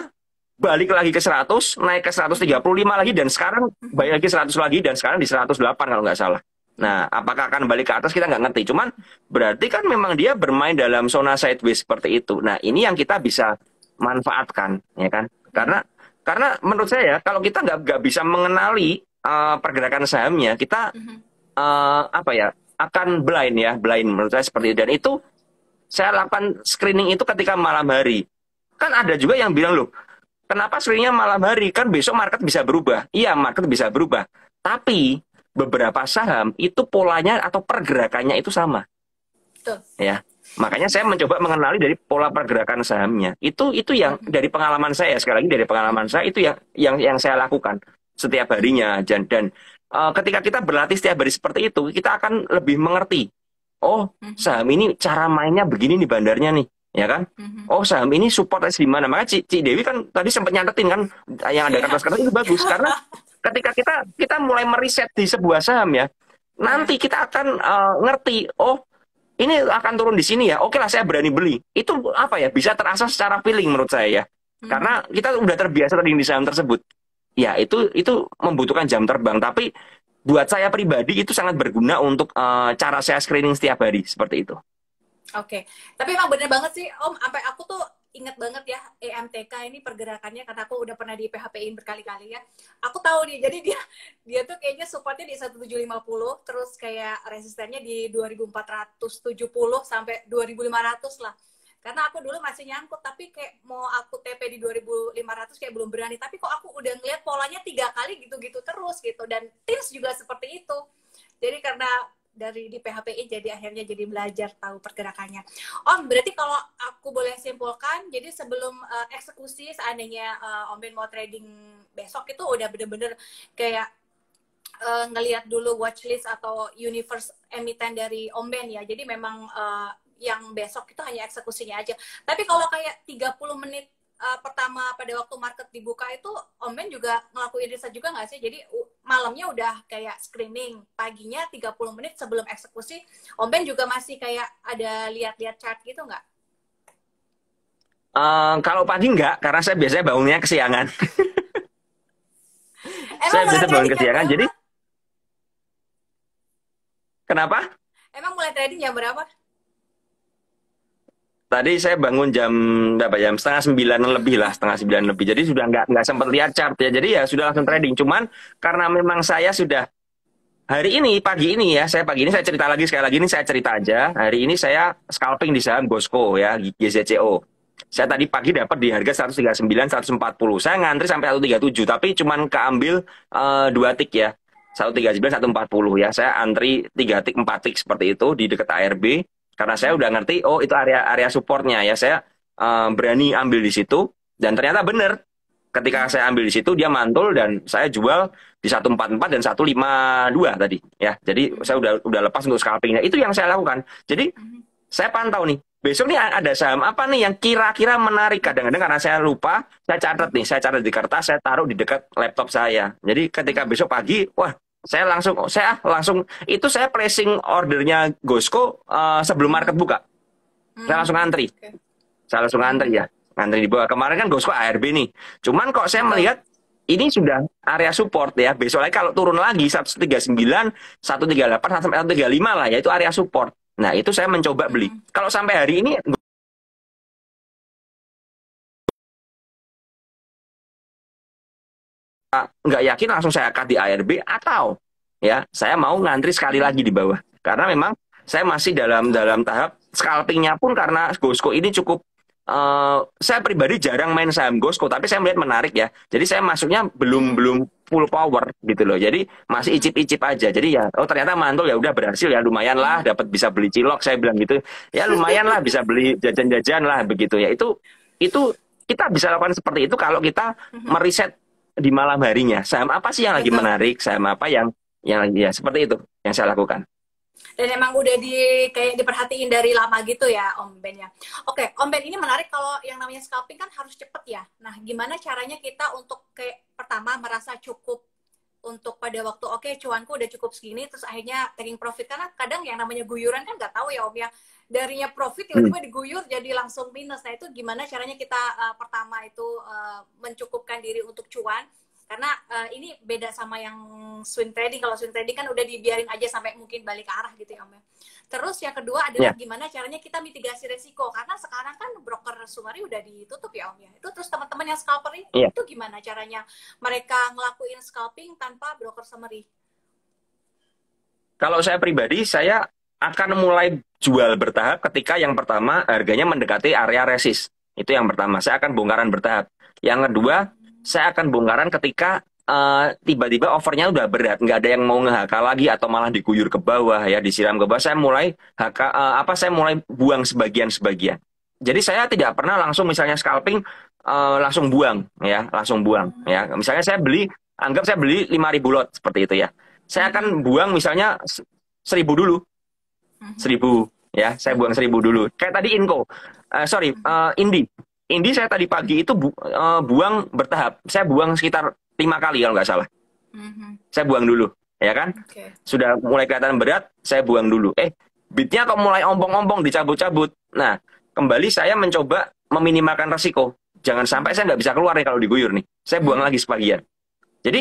balik lagi ke 100, naik ke 135 lagi, dan sekarang balik lagi 100 lagi, dan sekarang di 108 kalau nggak salah. Nah, apakah akan balik ke atas kita nggak ngerti. Cuman berarti kan memang dia bermain dalam zona sideways seperti itu. Nah, ini yang kita bisa manfaatkan, ya kan? Karena menurut saya kalau kita nggak bisa mengenali pergerakan sahamnya, kita apa ya, akan blind menurut saya seperti itu. Dan itu saya lakukan screening itu ketika malam hari. Kan ada juga yang bilang, loh, kenapa screeningnya malam hari? Kan besok market bisa berubah. Iya, market bisa berubah. Tapi beberapa saham itu polanya atau pergerakannya itu sama. Betul. Ya. Makanya saya mencoba mengenali dari pola pergerakan sahamnya. Itu yang dari pengalaman saya, sekali lagi dari pengalaman saya, itu yang saya lakukan setiap harinya. Dan ketika kita berlatih setiap hari seperti itu, kita akan lebih mengerti. Oh, saham ini cara mainnya begini nih bandarnya nih. Ya kan? Oh, saham ini support di mana? Makanya Ci Dewi kan tadi sempat nyatetin kan yang ada kertas-kertas itu bagus, karena ketika kita mulai meriset di sebuah saham ya, nanti kita akan ngerti, oh ini akan turun di sini ya. Oke lah, saya berani beli. Itu apa ya? Bisa terasa secara feeling menurut saya ya. Karena kita udah terbiasa trading di saham tersebut. Ya, itu membutuhkan jam terbang, tapi buat saya pribadi itu sangat berguna untuk cara saya screening setiap hari seperti itu. Oke, tapi emang bener banget sih Om, sampai aku tuh inget banget ya EMTK ini pergerakannya karena aku udah pernah di PHP-in berkali-kali ya. Aku tahu nih, jadi dia tuh kayaknya supportnya di 1750, terus kayak resistennya di 2470 sampai 2500 lah. Karena aku dulu masih nyangkut, tapi kayak mau aku TP di 2500 kayak belum berani. Tapi kok aku udah ngeliat polanya 3 kali gitu-gitu terus gitu. Dan Teams juga seperti itu. Jadi karena dari di PHPI jadi akhirnya jadi belajar tahu pergerakannya. Om, berarti kalau aku boleh simpulkan, jadi sebelum eksekusi seandainya Om Ben mau trading besok itu udah bener-bener kayak ngelihat dulu watchlist atau universe emiten dari Om Ben ya. Jadi memang yang besok itu hanya eksekusinya aja. Tapi kalau kayak 30 menit pertama pada waktu market dibuka itu Om Ben juga ngelakuin riset juga nggak sih? Jadi malamnya udah kayak screening, paginya 30 menit sebelum eksekusi Om Ben juga masih kayak ada lihat-lihat chart gitu nggak? Kalau pagi enggak, karena saya biasanya bangunnya kesiangan. Emang Saya mulai biasa bangun trading jam kesiangan, berapa? jadi kenapa? Emang mulai trading jam berapa? Tadi saya bangun jam berapa ya? Setengah 9 lebih lah, setengah 9 lebih. Jadi sudah nggak sempat lihat chart ya. Jadi ya sudah langsung trading. Cuman karena memang saya sudah hari ini pagi ini ya, saya pagi ini saya cerita lagi sekali lagi ini saya cerita aja. Hari ini saya scalping di saham Gosco ya, GZCO. Saya tadi pagi dapat di harga 139, 140. Saya ngantri sampai 137, tapi cuman keambil 2 tik ya. 139, 140 ya. Saya antri 3 tik, 4 tik seperti itu di dekat ARB. Karena saya udah ngerti, oh itu area supportnya ya. Saya berani ambil di situ. Dan ternyata benar. Ketika saya ambil di situ, dia mantul dan saya jual di 144 dan 152 tadi. Ya, jadi saya udah lepas untuk scalpingnya. Itu yang saya lakukan. Jadi saya pantau nih. Besok nih ada saham apa nih yang kira-kira menarik. Kadang-kadang karena saya lupa, saya catat nih. Saya catat di kertas, saya taruh di dekat laptop saya. Jadi ketika besok pagi, wah, saya langsung itu saya placing ordernya Gosco sebelum market buka. Saya langsung antri. Saya langsung antri ya. Antri di bawah. Kemarin kan Gosco ARB nih. Cuman kok saya melihat ini sudah area support ya. Besok lagi kalau turun lagi 139, 138 sampai 135 lah ya itu area support. Nah, itu saya mencoba beli. Kalau sampai hari ini nggak yakin langsung saya cut di ARB atau ya saya mau ngantri sekali lagi di bawah karena memang saya masih dalam tahap scalpingnya pun karena Gosco ini cukup saya pribadi jarang main saham Gosco tapi saya melihat menarik ya jadi saya masuknya belum full power gitu loh jadi masih icip-icip aja jadi ya oh ternyata mantul ya udah berhasil ya lumayan lah dapat bisa beli cilok saya bilang gitu ya lumayan lah bisa beli jajan-jajan lah begitu ya itu kita bisa lakukan seperti itu kalau kita meriset di malam harinya saham apa sih yang lagi menarik saham apa yang ya seperti itu yang saya lakukan dan emang udah kayak diperhatiin dari lama gitu ya Om Ben ya. Oke Om Ben ini menarik kalau yang namanya scalping kan harus cepet ya. Nah gimana caranya kita untuk kayak pertama merasa cukup untuk pada waktu oke cuanku udah cukup segini terus akhirnya taking profit karena kadang yang namanya guyuran kan nggak tahu ya Om ya darinya profit tiba-tiba diguyur jadi langsung minus. Nah itu gimana caranya kita pertama itu mencukupkan diri untuk cuan karena ini beda sama yang swing trading. Kalau swing trading kan udah dibiarin aja sampai mungkin balik ke arah gitu ya Om ya. Terus yang kedua adalah gimana caranya kita mitigasi resiko karena sekarang kan broker summary udah ditutup ya Om ya. Itu terus teman-teman yang scalper itu gimana caranya mereka ngelakuin scalping tanpa broker summary? Kalau saya pribadi saya akan mulai jual bertahap ketika yang pertama harganya mendekati area resist. Itu yang pertama, saya akan bongkaran bertahap. Yang kedua, saya akan bongkaran ketika tiba-tiba overnya udah berat, nggak ada yang mau nge-HK lagi atau malah diguyur ke bawah ya, disiram ke bawah. Saya mulai saya mulai buang sebagian-sebagian. Jadi saya tidak pernah langsung misalnya scalping langsung buang ya, langsung buang ya. Misalnya anggap saya beli 5.000 lot seperti itu ya. Saya akan buang misalnya 1.000 dulu. 1.000 ya, saya buang 1.000 dulu. Kayak tadi Indi saya tadi pagi itu buang bertahap. Saya buang sekitar 5 kali kalau nggak salah. Saya buang dulu, ya kan? Sudah mulai kelihatan berat, saya buang dulu. Bitnya kok mulai ompong-ompong, dicabut-cabut. Nah, kembali saya mencoba meminimalkan resiko. Jangan sampai saya nggak bisa keluar nih kalau diguyur nih. Saya buang lagi sebagian. Jadi,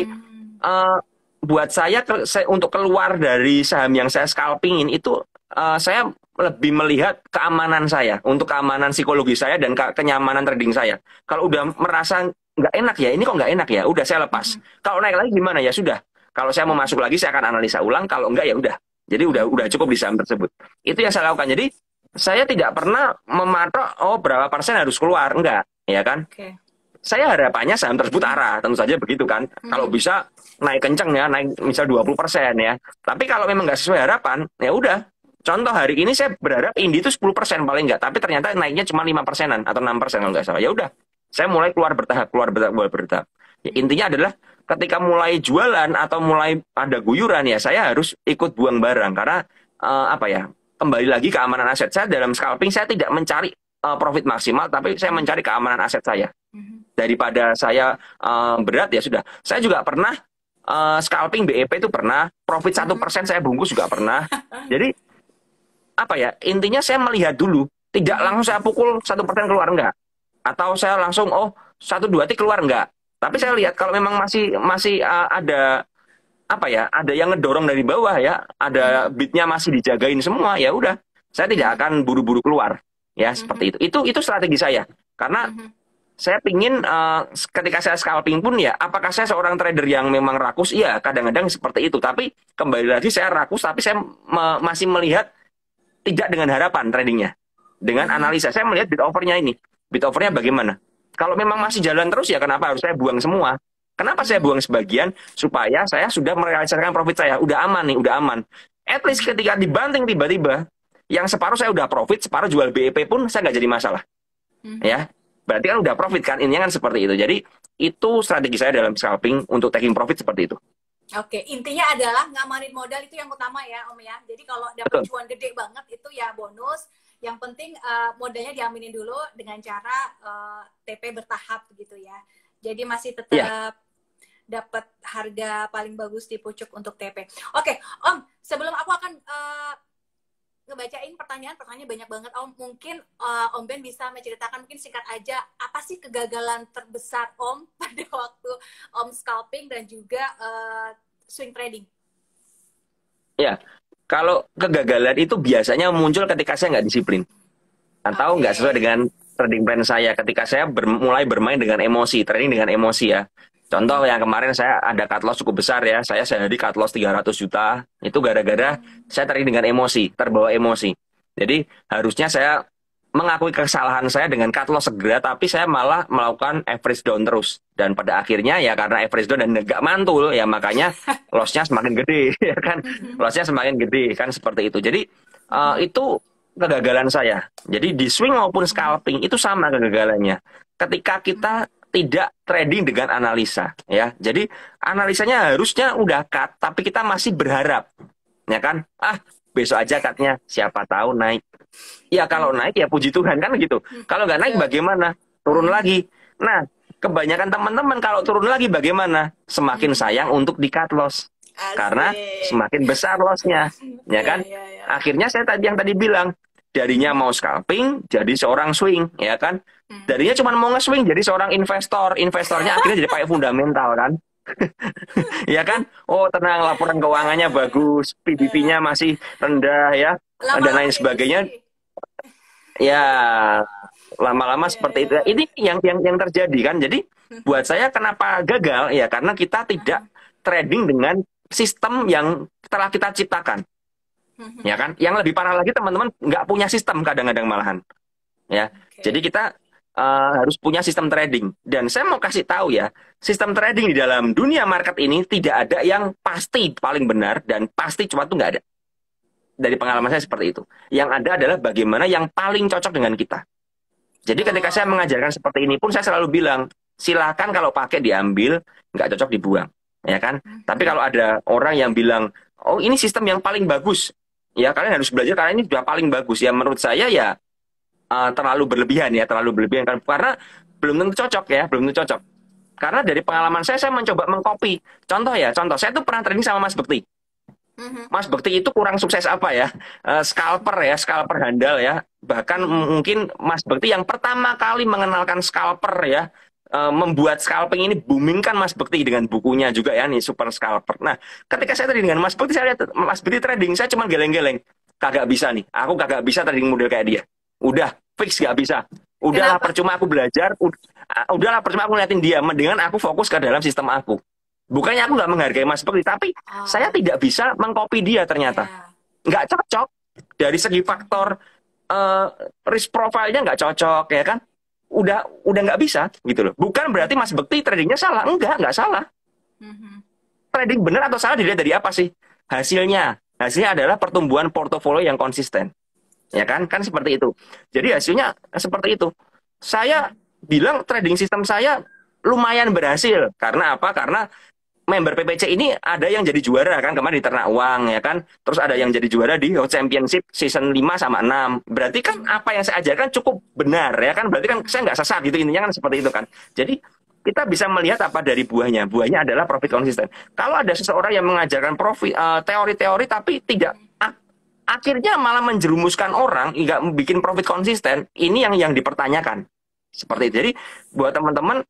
buat saya untuk keluar dari saham yang saya scalpingin itu, saya lebih melihat keamanan saya, untuk keamanan psikologi saya dan kenyamanan trading saya. Kalau udah merasa nggak enak ya, ini kok nggak enak ya, udah saya lepas. Mhm. Kalau naik lagi gimana ya sudah. Kalau saya mau masuk lagi, saya akan analisa ulang. Kalau enggak ya udah. Jadi udah cukup di saham tersebut. Itu yang saya lakukan. Jadi saya tidak pernah mematok oh berapa persen harus keluar, enggak, ya kan? Oke. Saya harapannya saham tersebut arah, tentu saja begitu kan. Kalau bisa naik kenceng ya, naik misal 20% ya. Tapi kalau memang nggak sesuai harapan, ya udah. Contoh hari ini saya berharap Indi itu 10% paling nggak, tapi ternyata naiknya cuma 5%-an atau 6% kalau nggak salah. Ya udah, saya mulai keluar bertahap, keluar bertahap, keluar bertahap. Ya, intinya adalah ketika mulai jualan atau mulai ada guyuran ya saya harus ikut buang barang karena apa ya? Kembali lagi keamanan aset saya dalam scalping saya tidak mencari profit maksimal, tapi saya mencari keamanan aset saya. Daripada saya berat ya sudah. Saya juga pernah scalping BEP itu pernah, profit 1% saya bungkus juga pernah. Jadi apa ya? Intinya saya melihat dulu, tidak langsung saya pukul 1% keluar enggak. Atau saya langsung oh 1 2 tik keluar enggak. Tapi saya lihat kalau memang masih ada apa ya? Ada yang ngedorong dari bawah ya, ada bitnya masih dijagain semua, ya udah. Saya tidak akan buru-buru keluar. Ya, seperti itu. Itu strategi saya. Karena saya pingin ketika saya scalping pun ya, apakah saya seorang trader yang memang rakus? Iya, kadang-kadang seperti itu. Tapi kembali lagi saya rakus, tapi saya masih melihat tidak dengan harapan tradingnya. Dengan analisa, saya melihat bid overnya ini. Bid overnya bagaimana? Kalau memang masih jalan terus ya kenapa harus saya buang semua? Kenapa saya buang sebagian? Supaya saya sudah merealisasikan profit saya. Udah aman nih, udah aman. At least ketika dibanting tiba-tiba, yang separuh saya udah profit, separuh jual BEP pun saya nggak jadi masalah. Ya, berarti kan udah profit kan, ini kan seperti itu. Jadi itu strategi saya dalam scalping untuk taking profit seperti itu. Oke, intinya adalah ngamanin modal itu yang utama ya Om ya. Jadi kalau dapat cuan gede banget itu ya bonus. Yang penting modalnya diaminin dulu dengan cara TP bertahap gitu ya. Jadi masih tetap dapat harga paling bagus di pucuk untuk TP. Oke, Om, sebelum aku akan ngebacain pertanyaan banyak banget Om. Mungkin Om Ben bisa menceritakan mungkin singkat aja apa sih kegagalan terbesar Om pada waktu Om scalping dan juga swing trading? Ya, kalau kegagalan itu biasanya muncul ketika saya nggak disiplin atau nggak sesuai dengan trading plan saya. Ketika saya mulai bermain dengan emosi, trading dengan emosi ya. Contoh yang kemarin saya ada cut loss cukup besar ya. Saya sehari cut loss 300 juta. Itu gara-gara saya trading dengan emosi, terbawa emosi. Jadi harusnya saya mengakui kesalahan saya dengan cut loss segera, tapi saya malah melakukan average down terus. Dan pada akhirnya ya karena average down dan nggak mantul, ya makanya lossnya semakin gede, ya kan? Lossnya semakin gede, kan seperti itu. Jadi itu kegagalan saya. Jadi di swing maupun scalping itu sama kegagalannya. Ketika kita tidak trading dengan analisa, ya. Jadi analisanya harusnya udah cut, tapi kita masih berharap, ya kan? Besok aja cutnya, siapa tahu naik. Ya kalau naik ya puji Tuhan kan gitu. Kalau nggak naik bagaimana? Turun lagi. Nah, kebanyakan teman-teman kalau turun lagi bagaimana? Semakin sayang untuk di cut loss. Karena semakin besar lossnya, ya kan? Akhirnya saya yang tadi bilang, darinya mau scalping jadi seorang swing, ya kan? Darinya cuma mau nge-swing jadi seorang investor. Investornya akhirnya jadi pakai fundamental kan? Ya kan? Oh tenang, laporan keuangannya bagus, PBB-nya masih rendah ya, dan lain sebagainya. Ya lama-lama seperti itu. Ini yang terjadi kan. Jadi buat saya kenapa gagal ya karena kita tidak trading dengan sistem yang telah kita ciptakan. Ya kan? Yang lebih parah lagi teman-teman nggak punya sistem kadang-kadang malahan. Ya. Jadi kita harus punya sistem trading. Dan saya mau kasih tahu ya, sistem trading di dalam dunia market ini tidak ada yang pasti paling benar dan pasti cuma itu nggak ada. Dari pengalaman saya seperti itu. Yang ada adalah bagaimana yang paling cocok dengan kita. Jadi ketika saya mengajarkan seperti ini pun saya selalu bilang, silakan kalau pakai diambil, nggak cocok dibuang. Ya kan? Tapi kalau ada orang yang bilang, oh ini sistem yang paling bagus, ya kalian harus belajar karena ini sudah paling bagus. Ya menurut saya ya terlalu berlebihan ya, terlalu berlebihan karena belum tentu cocok ya, belum tentu cocok. Karena dari pengalaman saya mencoba mengcopy. Contoh, saya tuh pernah trading sama Mas Bekti. Mas Bekti itu kurang sukses apa ya? Scalper handal ya. Bahkan mungkin Mas Bekti yang pertama kali mengenalkan scalper ya, membuat scalping ini booming kan Mas Bekti dengan bukunya juga ya nih Super Scalper. Nah, ketika saya trading dengan Mas Bekti, saya lihat Mas Bekti trading, saya cuma geleng-geleng. kagak bisa nih. Aku kagak bisa trading model kayak dia. Udah, fix gak bisa. Udahlah Kenapa? percuma aku belajar, udahlah percuma aku ngeliatin dia. Mendingan aku fokus ke dalam sistem aku. Bukannya aku nggak menghargai Mas Bekti, tapi saya Oh, tidak bisa mengcopy dia ternyata. ya. Nggak cocok. Dari segi faktor eh, risk profile-nya nggak cocok, ya kan? Udah nggak bisa, gitu loh. Bukan berarti Mas Bekti tradingnya salah. Nggak salah. Mhm. Trading benar atau salah dilihat dari apa sih? Hasilnya. Hasilnya adalah pertumbuhan portofolio yang konsisten. Ya Betul. kan? Kan seperti itu. Jadi hasilnya seperti itu. Saya bilang trading sistem saya lumayan berhasil. Karena apa? Karena member PPC ini ada yang jadi juara kan kemarin di Ternak Uang ya kan. Terus ada yang jadi juara di Hot Championship season 5 sama 6. Berarti kan apa yang saya ajarkan cukup benar ya kan. Berarti kan saya nggak sesat gitu intinya kan seperti itu kan. Jadi kita bisa melihat apa dari buahnya. Buahnya adalah profit konsisten. Kalau ada seseorang yang mengajarkan profit teori-teori tapi tidak akhirnya malah menjerumuskan orang nggak bikin profit konsisten, ini yang dipertanyakan seperti itu. Jadi buat teman-teman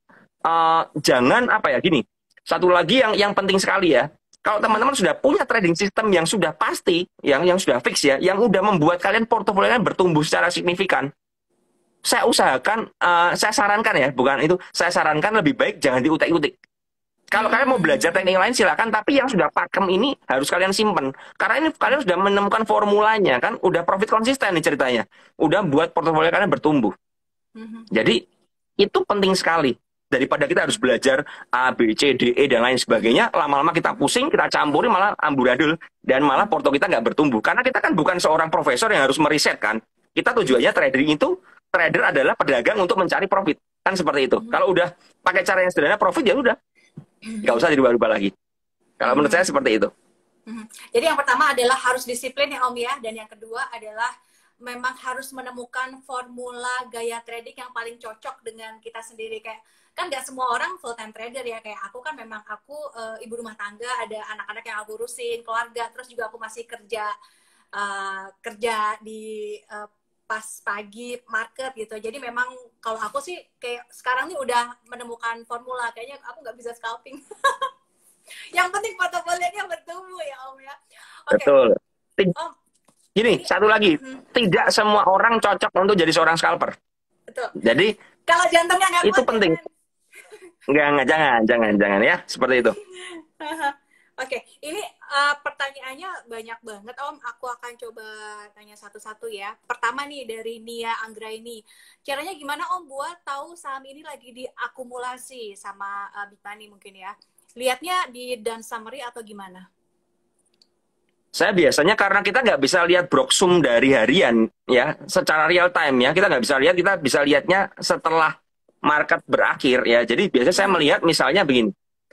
jangan apa ya gini. Satu lagi yang penting sekali ya. Kalau teman-teman sudah punya trading system yang sudah pasti, yang sudah fix ya, yang udah membuat kalian portofolio kalian bertumbuh secara signifikan, saya usahakan, saya sarankan ya, bukan itu, saya sarankan lebih baik jangan diutek-utek. Kalau kalian mau belajar Hmm. teknik lain silakan, tapi yang sudah pakem ini harus kalian simpen. Karena ini kalian sudah menemukan formulanya kan, udah profit konsisten nih ceritanya. Udah buat portofolio kalian bertumbuh. Mhm. Jadi itu penting sekali. Daripada kita harus belajar A, B, C, D, E, dan lain sebagainya, lama-lama kita pusing, kita campuri, malah amburadul. Dan malah porto kita nggak bertumbuh. Karena kita kan bukan seorang profesor yang harus meriset kan. Kita tujuannya trading itu, trader adalah pedagang untuk mencari profit. Kan seperti itu. Mhm. Kalau udah pakai cara yang sederhana profit, ya udah. Nggak usah dirubah-rubah lagi. Kalau menurut saya Mhm. seperti itu. Mhm. Jadi yang pertama adalah harus disiplin ya Om ya, dan yang kedua adalah memang harus menemukan formula gaya trading yang paling cocok dengan kita sendiri. Kayak kan nggak semua orang full time trader ya, kayak aku kan memang aku ibu rumah tangga, ada anak-anak yang aku urusin, keluarga, terus juga aku masih kerja di pas pagi market gitu. Jadi memang kalau aku sih kayak sekarang nih udah menemukan formula, kayaknya aku nggak bisa scalping. Yang penting portofolionya bertumbuh ya Om ya. Oke, Betul. Om, Gini, ini satu lagi. Tidak apa? semua orang cocok untuk jadi seorang scalper. Betul. Jadi, Kalau jantungnya nggak itu kuat penting. jangan. Enggak, jangan ya. Seperti itu. Oke, ini pertanyaannya banyak banget Om. Aku akan coba tanya satu-satu ya. Pertama nih dari Nia Anggraini. Caranya gimana Om buat tahu saham ini lagi diakumulasi sama Big Money mungkin ya? Lihatnya di done summary atau gimana? Saya biasanya karena kita nggak bisa lihat broksum dari harian ya, secara real time ya, kita nggak bisa lihat, kita bisa lihatnya setelah market berakhir ya. Jadi biasanya saya melihat misalnya begini,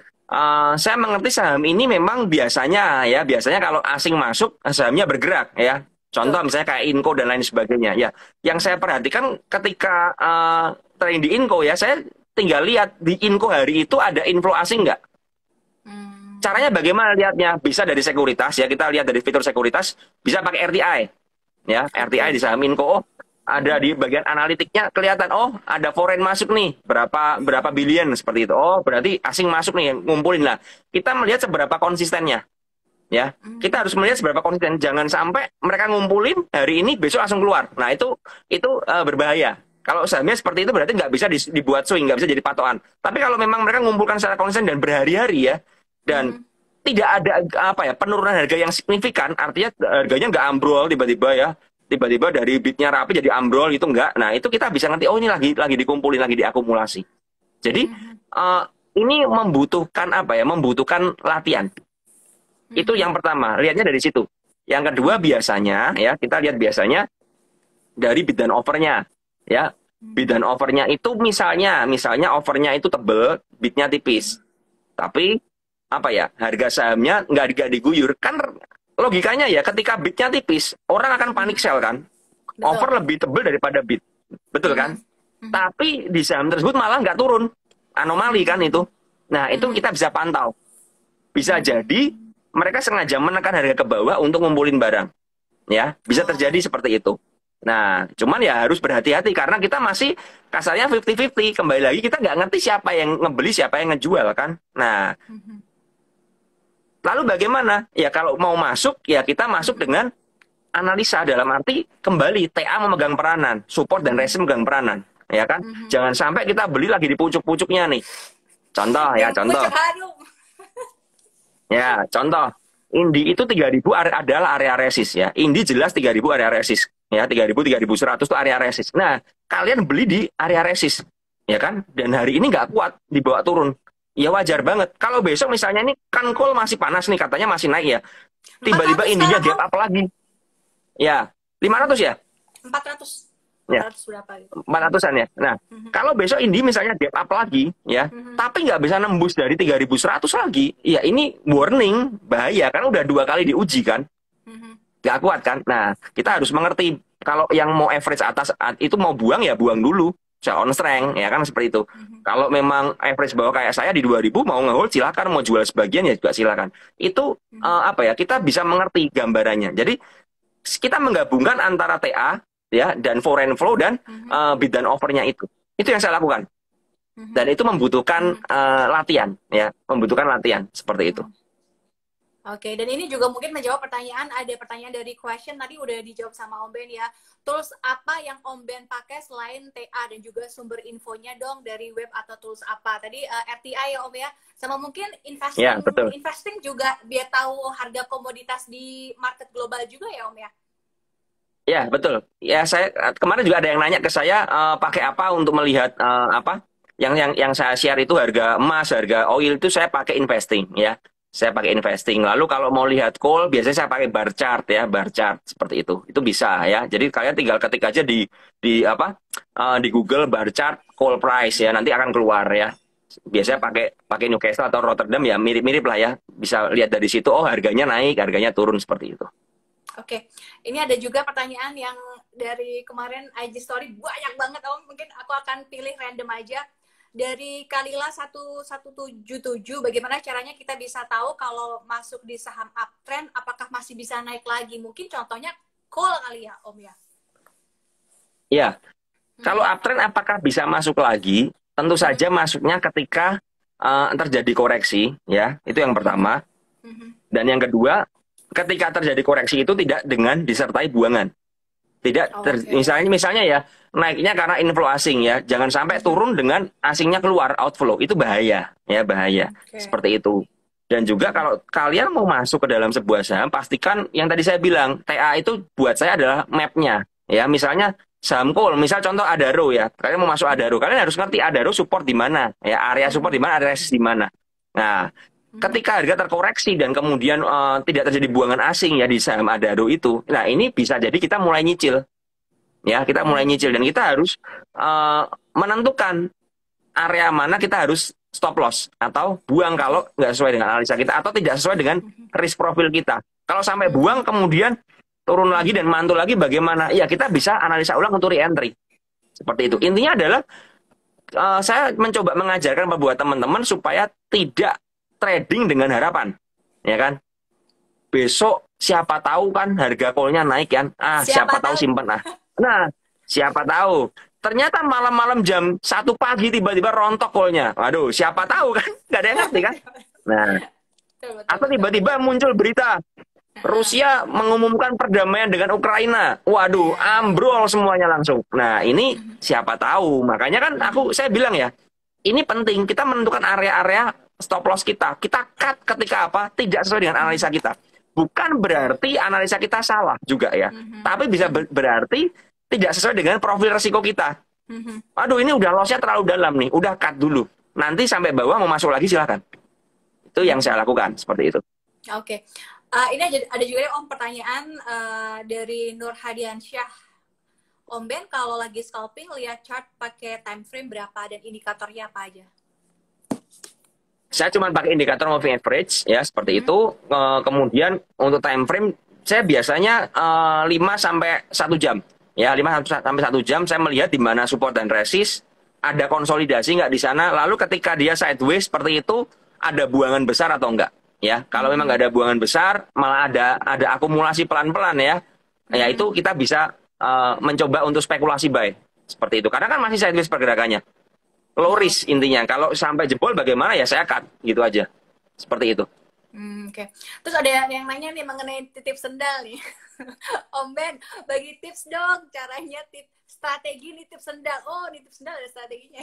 saya mengerti saham ini memang biasanya kalau asing masuk sahamnya bergerak ya. Contoh Betul. misalnya kayak Inco dan lain sebagainya ya. Yang saya perhatikan ketika trading di Inco ya, saya tinggal lihat di Inco hari itu ada inflow asing nggak. Hmm. Caranya bagaimana lihatnya? Bisa dari sekuritas ya, kita lihat dari fitur sekuritas, bisa pakai RTI ya, RTI di Oke. saham Inco. Oh, ada di bagian analitiknya kelihatan, oh ada foreign masuk nih, berapa berapa billion seperti itu. Oh, berarti asing masuk nih, ngumpulin lah. Kita melihat seberapa konsistennya ya. Kita harus melihat seberapa konsisten. Jangan sampai mereka ngumpulin hari ini besok langsung keluar. Nah, itu berbahaya. Kalau sahamnya seperti itu berarti nggak bisa dibuat swing, nggak bisa jadi patokan. Tapi kalau memang mereka ngumpulkan secara konsisten dan berhari-hari ya, dan Mhm. tidak ada apa ya penurunan harga yang signifikan, artinya harganya nggak ambrol tiba-tiba ya, tiba-tiba dari bidnya rapi jadi ambrol itu enggak. Nah itu kita bisa ngerti, oh ini lagi dikumpulin, lagi diakumulasi. Jadi Mhm. uh, ini membutuhkan apa ya, membutuhkan latihan. Itu Mhm. yang pertama, lihatnya dari situ. Yang kedua Mhm. biasanya ya, kita lihat biasanya dari bid dan offernya ya. Bid dan offernya itu misalnya offernya itu tebel, bidnya tipis. Tapi apa ya, harga sahamnya nggak diguyur kan, logikanya ya ketika bidnya tipis orang akan panik sell kan, Betul. offer lebih tebal daripada bid, betul Mhm. kan, Mhm. tapi di saham tersebut malah nggak turun, anomali kan itu. Nah itu Mhm. kita bisa pantau, bisa jadi Mhm. mereka sengaja menekan harga ke bawah untuk ngumpulin barang ya, bisa terjadi Oh. seperti itu. Nah, cuman ya harus berhati-hati karena kita masih kasarnya 50-50. Kembali lagi kita nggak ngerti siapa yang ngebeli, siapa yang ngejual kan. Nah, Mhm. lalu bagaimana? Ya kalau mau masuk, ya kita masuk dengan analisa dalam arti kembali TA memegang peranan, support dan resi memegang peranan, ya kan? Jangan sampai kita beli lagi di pucuk-pucuknya nih. Contoh ya, contoh. Ya, contoh. Indi itu 3000 adalah area resist ya. Indi jelas 3000 area resist. Ya, 3000 3100 itu area resist. Nah, kalian beli di area resist, ya kan? Dan hari ini nggak kuat dibawa turun. Ya wajar banget. Kalau besok misalnya ini kan call masih panas nih, katanya masih naik ya. Tiba-tiba indinya gap up lagi. Ya, 500 ya? 400. Ya. 400 berapa gitu. 400-an ya. Nah, kalau besok indi misalnya gap up lagi ya, tapi nggak bisa nembus dari 3100 lagi, ya ini warning, bahaya kan udah 2 kali diuji kan. Nggak kuat kan. Nah, kita harus mengerti kalau yang mau average atas itu mau buang ya buang dulu. On strength ya kan seperti itu. Kalau memang average bawah kayak saya di 2000 mau ngehold silakan, mau jual sebagian ya juga silakan. Itu apa ya? Kita bisa mengerti gambarannya. Jadi kita menggabungkan antara TA ya dan foreign flow dan bid dan offernya itu. Itu yang saya lakukan. Dan itu membutuhkan latihan ya, membutuhkan latihan seperti itu. Oke, dan ini juga mungkin menjawab pertanyaan, ada pertanyaan dari question tadi udah dijawab sama Om Ben ya. Tools apa yang Om Ben pakai selain TA dan juga sumber infonya dong dari web atau tools apa? Tadi RTI ya Om ya, sama mungkin investing, ya, betul. investing juga biar tahu harga komoditas di market global juga ya Om ya? Ya, betul. Ya, saya kemarin juga ada yang nanya ke saya pakai apa untuk melihat apa? Yang saya share itu harga emas, harga oil itu saya pakai investing ya. Saya pakai investing. Lalu kalau mau lihat call, biasanya saya pakai bar chart ya, bar chart seperti itu. Itu bisa ya. Jadi kalian tinggal ketik aja di apa? Di Google bar chart call price ya, nanti akan keluar ya. Biasanya pakai Newcastle atau Rotterdam ya, mirip-mirip lah ya. Bisa lihat dari situ, oh harganya naik, harganya turun seperti itu. Oke, ini ada juga pertanyaan yang dari kemarin IG story banyak banget Om. Mungkin aku akan pilih random aja. Dari Kalila 1177, bagaimana caranya kita bisa tahu kalau masuk di saham uptrend, apakah masih bisa naik lagi? Mungkin contohnya call kali ya, Om ya? Iya. Kalau uptrend apakah bisa masuk lagi? Tentu saja masuknya ketika terjadi koreksi, ya. Itu yang pertama. Dan yang kedua, ketika terjadi koreksi itu tidak dengan disertai buangan. Tidak, misalnya ya, naiknya karena inflow asing ya, jangan sampai turun dengan asingnya keluar, outflow, itu bahaya, ya bahaya, seperti itu. Dan juga kalau kalian mau masuk ke dalam sebuah saham, pastikan yang tadi saya bilang, TA itu buat saya adalah mapnya, ya misalnya saham call, misal contoh Adaro ya, kalian mau masuk Adaro, kalian harus ngerti Adaro support di mana, ya area support di mana, area resist di mana. Nah, ketika harga terkoreksi dan kemudian tidak terjadi buangan asing ya di saham Adaro itu, nah ini bisa jadi kita mulai nyicil, ya kita mulai nyicil dan kita harus menentukan area mana kita harus stop loss atau buang kalau nggak sesuai dengan analisa kita atau tidak sesuai dengan risk profil kita. Kalau sampai buang kemudian turun lagi dan mantul lagi bagaimana? Ya kita bisa analisa ulang untuk re-entry seperti itu. Intinya adalah saya mencoba mengajarkan buat teman-teman supaya tidak trading dengan harapan, ya kan? Besok siapa tahu kan harga call-nya naik kan? Siapa tahu simpen Nah, siapa tahu. Ternyata malam-malam jam 1 pagi tiba-tiba rontok call-nya. Waduh, siapa tahu kan? Nggak ada yang ngerti kan? Nah, atau tiba-tiba muncul berita Rusia mengumumkan perdamaian dengan Ukraina. Waduh, ambrol semuanya langsung. Nah, ini siapa tahu. Makanya kan saya bilang ya, ini penting kita menentukan area-area stop loss kita. Kita cut ketika apa? Tidak sesuai dengan analisa kita. Bukan berarti analisa kita salah juga ya. Tapi bisa berarti tidak sesuai dengan profil resiko kita. Aduh, ini udah lossnya terlalu dalam nih. Udah cut dulu. Nanti sampai bawah mau masuk lagi silakan. Itu yang saya lakukan seperti itu. Oke. Ini ada juga Om pertanyaan dari Nur Hadiansyah. Om Ben kalau lagi scalping lihat chart pakai time frame berapa dan indikatornya apa aja? Saya cuma pakai indikator moving average ya seperti itu. Kemudian untuk time frame saya biasanya 5 sampai 1 jam. Ya 5 sampai 1 jam saya melihat di mana support dan resist, ada konsolidasi nggak di sana. Lalu ketika dia sideways seperti itu ada buangan besar atau enggak? Ya, kalau memang nggak ada buangan besar, malah ada akumulasi pelan-pelan ya. Ya itu kita bisa mencoba untuk spekulasi buy seperti itu. Karena kan masih sideways pergerakannya. Low risk intinya. Kalau sampai jebol bagaimana ya saya cut gitu aja. Seperti itu. Oke. Terus ada yang nanya nih mengenai titip sendal nih. Om Ben, bagi tips dong caranya, strategi nitip sendal. Oh, nitip sendal ada strateginya.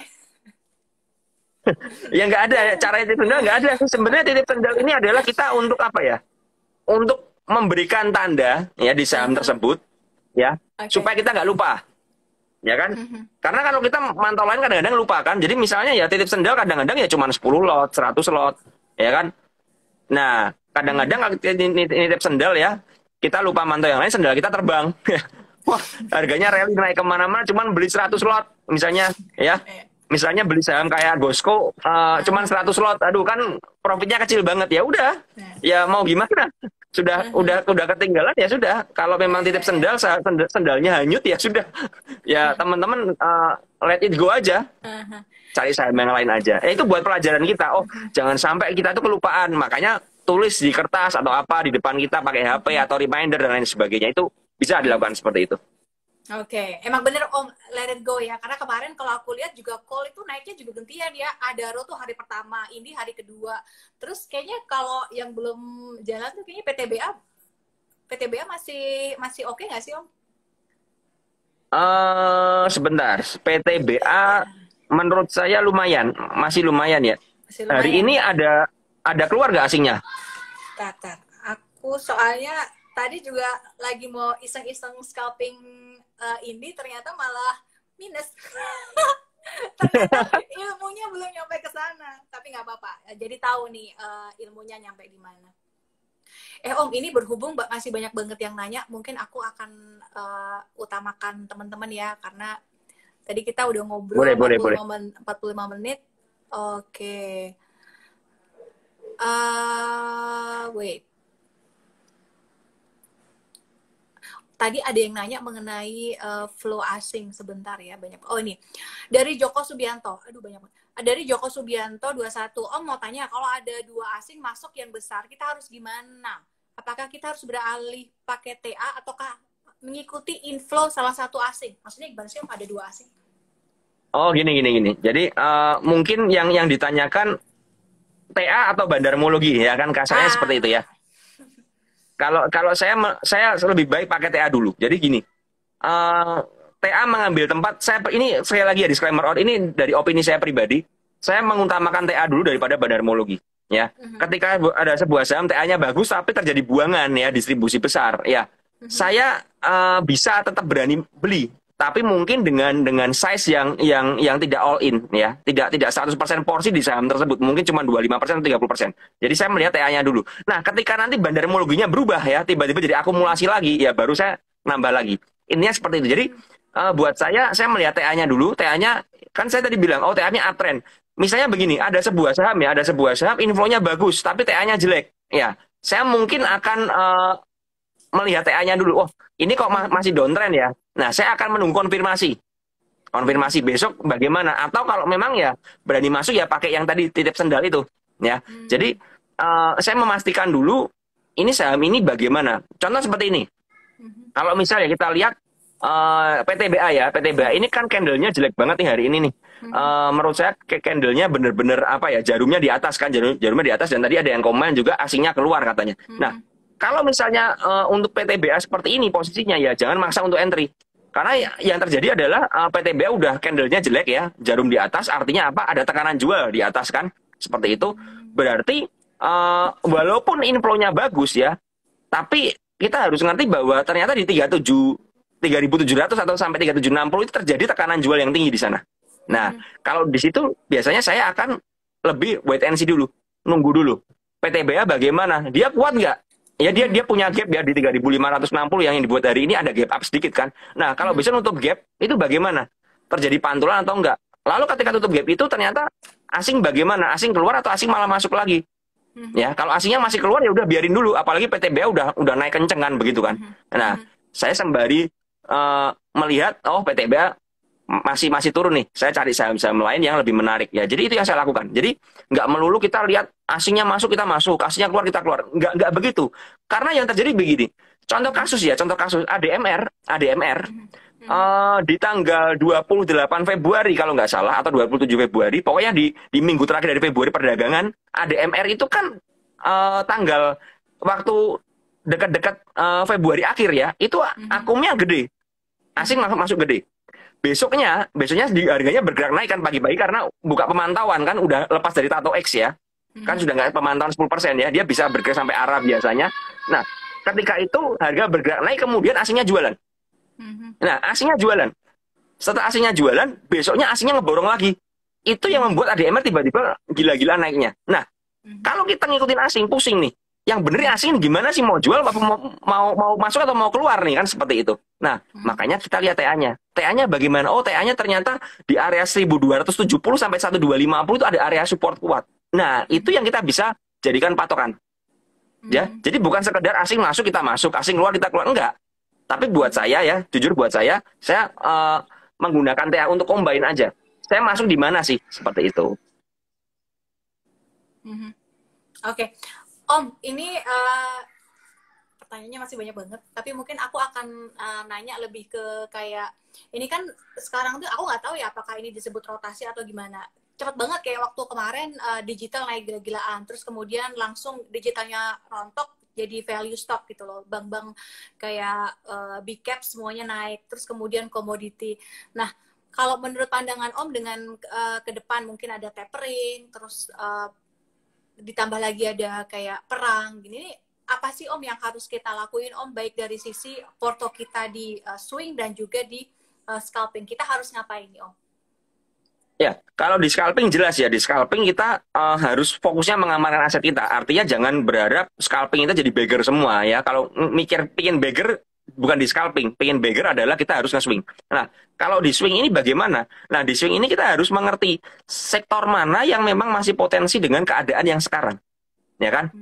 Ya nggak ada, cara titip sendal nggak ada. Sebenarnya titip sendal ini adalah kita untuk apa ya? Untuk memberikan tanda ya di saham tersebut ya, supaya kita nggak lupa. Ya kan? Karena kalau kita mantau lain kadang-kadang lupa kan. Jadi misalnya ya titip sendal kadang-kadang ya cuma 10 lot, 100 lot, ya kan? Nah, kadang-kadang nitip sendal ya, kita lupa mantau yang lain, sendal kita terbang. Wah, harganya rally naik kemana-mana, cuman beli 100 lot misalnya, ya. Misalnya beli saham kayak Gosco, cuman 100 lot, aduh kan profitnya kecil banget, ya udah, ya mau gimana? Udah ketinggalan ya sudah. Kalau memang titip sendal, sendalnya hanyut ya sudah, ya teman-teman let it go aja. Cari saham yang lain aja. Itu buat pelajaran kita. Oh, jangan sampai kita tuh kelupaan. Makanya tulis di kertas atau apa di depan kita pakai HP atau reminder dan lain sebagainya. Itu bisa dilakukan seperti itu. Oke, emang bener Om, let it go ya. Karena kemarin kalau aku lihat juga call itu naiknya juga gantian ya. Adaro tuh hari pertama, ini hari kedua. Terus kayaknya kalau yang belum jalan tuh kayaknya PTBA masih oke nggak sih Om? Sebentar, PTBA menurut saya lumayan, masih lumayan ya. Masih lumayan. Hari ini ada keluar nggak asingnya? Tatar, aku soalnya tadi juga lagi mau iseng-iseng scalping ini ternyata malah minus. Ternyata ilmunya belum nyampe ke sana, tapi nggak apa-apa. Jadi tahu nih ilmunya nyampe di mana. Om, ini berhubung masih banyak banget yang nanya, mungkin aku akan utamakan teman-teman ya, karena tadi kita udah ngobrol 45 menit. Oke. Wait. Tadi ada yang nanya mengenai flow asing sebentar ya, banyak. Oh ini dari Joko Subianto. Aduh banyak banget. Dari Joko Subianto 21. Om mau tanya, kalau ada 2 asing masuk yang besar, kita harus gimana? Apakah kita harus beralih pakai TA ataukah mengikuti inflow salah satu asing? Maksudnya gimana sih Om ada 2 asing? Oh gini. Jadi mungkin yang ditanyakan TA atau bandarmologi ya kan kasarnya seperti itu ya. Kalau saya lebih baik pakai TA dulu. Jadi gini, TA mengambil tempat ini sekali lagi ya disclaimer out, ini dari opini saya pribadi. Saya mengutamakan TA dulu daripada bandarmologi. Ya, ketika ada sebuah saham TA-nya bagus tapi terjadi buangan ya distribusi besar, ya saya bisa tetap berani beli. Tapi mungkin dengan size yang tidak all in ya, tidak 100% porsi di saham tersebut, mungkin cuma 25% atau 30%. Jadi saya melihat TA-nya dulu. Nah, ketika nanti bandarmologinya berubah ya, tiba-tiba jadi akumulasi lagi, ya baru saya nambah lagi. Intinya seperti itu. Jadi buat saya melihat TA-nya dulu. TA-nya kan saya tadi bilang, oh TA-nya uptrend. Misalnya begini, ada sebuah saham inflow-nya bagus, tapi TA-nya jelek. Ya, saya mungkin akan melihat TA-nya dulu. Oh, ini kok masih downtrend ya. Nah, saya akan menunggu konfirmasi besok bagaimana. Atau kalau memang ya berani masuk ya pakai yang tadi titip sendal itu. Ya, jadi saya memastikan dulu ini saham ini bagaimana. Contoh seperti ini. Kalau misalnya kita lihat PTBA ya, PTBA ini kan candle-nya jelek banget nih hari ini nih. Menurut saya candle-nya bener-bener apa ya, jarumnya di atas kan, jarumnya di atas, dan tadi ada yang komen juga asingnya keluar katanya. Nah, kalau misalnya untuk PTBA seperti ini posisinya ya jangan maksa untuk entry. Karena yang terjadi adalah PTBA udah candle-nya jelek ya, jarum di atas, artinya apa? Ada tekanan jual di atas kan, seperti itu. Berarti walaupun inflow-nya bagus ya, tapi kita harus ngerti bahwa ternyata di 3.700 atau sampai 3.760 itu terjadi tekanan jual yang tinggi di sana. Nah, kalau di situ biasanya saya akan lebih wait and see dulu, nunggu dulu. PTBA bagaimana? Dia kuat nggak? Ya dia punya gap ya di 3.560 yang dibuat hari ini ada gap up sedikit kan. Nah, kalau bisa nutup gap itu bagaimana? Terjadi pantulan atau enggak? Lalu ketika tutup gap itu ternyata asing bagaimana? Asing keluar atau asing malah masuk lagi? Ya, kalau asingnya masih keluar ya udah biarin dulu, apalagi PTBA udah naik kenceng kan begitu kan. Nah, saya sembari melihat oh PTBA masih turun nih, saya cari saham-saham lain yang lebih menarik ya. Jadi itu yang saya lakukan. Jadi nggak melulu kita lihat asingnya masuk kita masuk, asingnya keluar kita keluar. Nggak begitu. Karena yang terjadi begini. Contoh kasus ADMR di tanggal 28 Februari kalau nggak salah atau 27 Februari, pokoknya di minggu terakhir dari Februari perdagangan, ADMR itu kan tanggal waktu dekat-dekat Februari akhir ya, itu akumnya gede, asing masuk gede. Besoknya di harganya bergerak naik kan pagi-pagi karena buka pemantauan kan udah lepas dari Tato X ya. Kan sudah nggak pemantauan 10% ya, dia bisa bergerak sampai arah biasanya. Nah, ketika itu harga bergerak naik kemudian asingnya jualan. Nah, asingnya jualan. Setelah asingnya jualan, besoknya asingnya ngeborong lagi. Itu yang membuat ADMR tiba-tiba gila-gila naiknya. Nah, kalau kita ngikutin asing, pusing nih. Yang bener asing gimana sih, mau jual apa mau masuk atau mau keluar nih kan seperti itu. Nah, makanya kita lihat TA-nya. TA-nya bagaimana? Oh, TA-nya ternyata di area 1270 sampai 1250 itu ada area support kuat. Nah, itu yang kita bisa jadikan patokan. Ya, jadi bukan sekedar asing masuk kita masuk, asing keluar kita keluar, enggak. Tapi buat saya ya, jujur buat saya menggunakan TA untuk combine aja. Saya masuk di mana sih? Seperti itu. Oke. Om, ini pertanyaannya masih banyak banget, tapi mungkin aku akan nanya lebih ke kayak, ini kan sekarang tuh aku nggak tahu ya apakah ini disebut rotasi atau gimana. Cepet banget kayak waktu kemarin digital naik gila-gilaan, terus kemudian langsung digitalnya rontok jadi value stock gitu loh. Bank-bank kayak big cap semuanya naik, terus kemudian komoditi. Nah, kalau menurut pandangan Om dengan ke depan mungkin ada tapering, terus ditambah lagi ada kayak perang gini, apa sih Om yang harus kita lakuin Om, baik dari sisi porto kita di swing dan juga di scalping, kita harus ngapain nih Om? Ya, kalau di scalping jelas ya, di scalping kita harus fokusnya mengamankan aset kita. Artinya jangan berharap scalping itu jadi beggar semua ya. Kalau mikir pingin beggar, bukan di scalping. Pingin beggar adalah kita harus nge-swing. Nah, kalau di swing ini bagaimana? Nah, di swing ini kita harus mengerti sektor mana yang memang masih potensi dengan keadaan yang sekarang. Ya kan?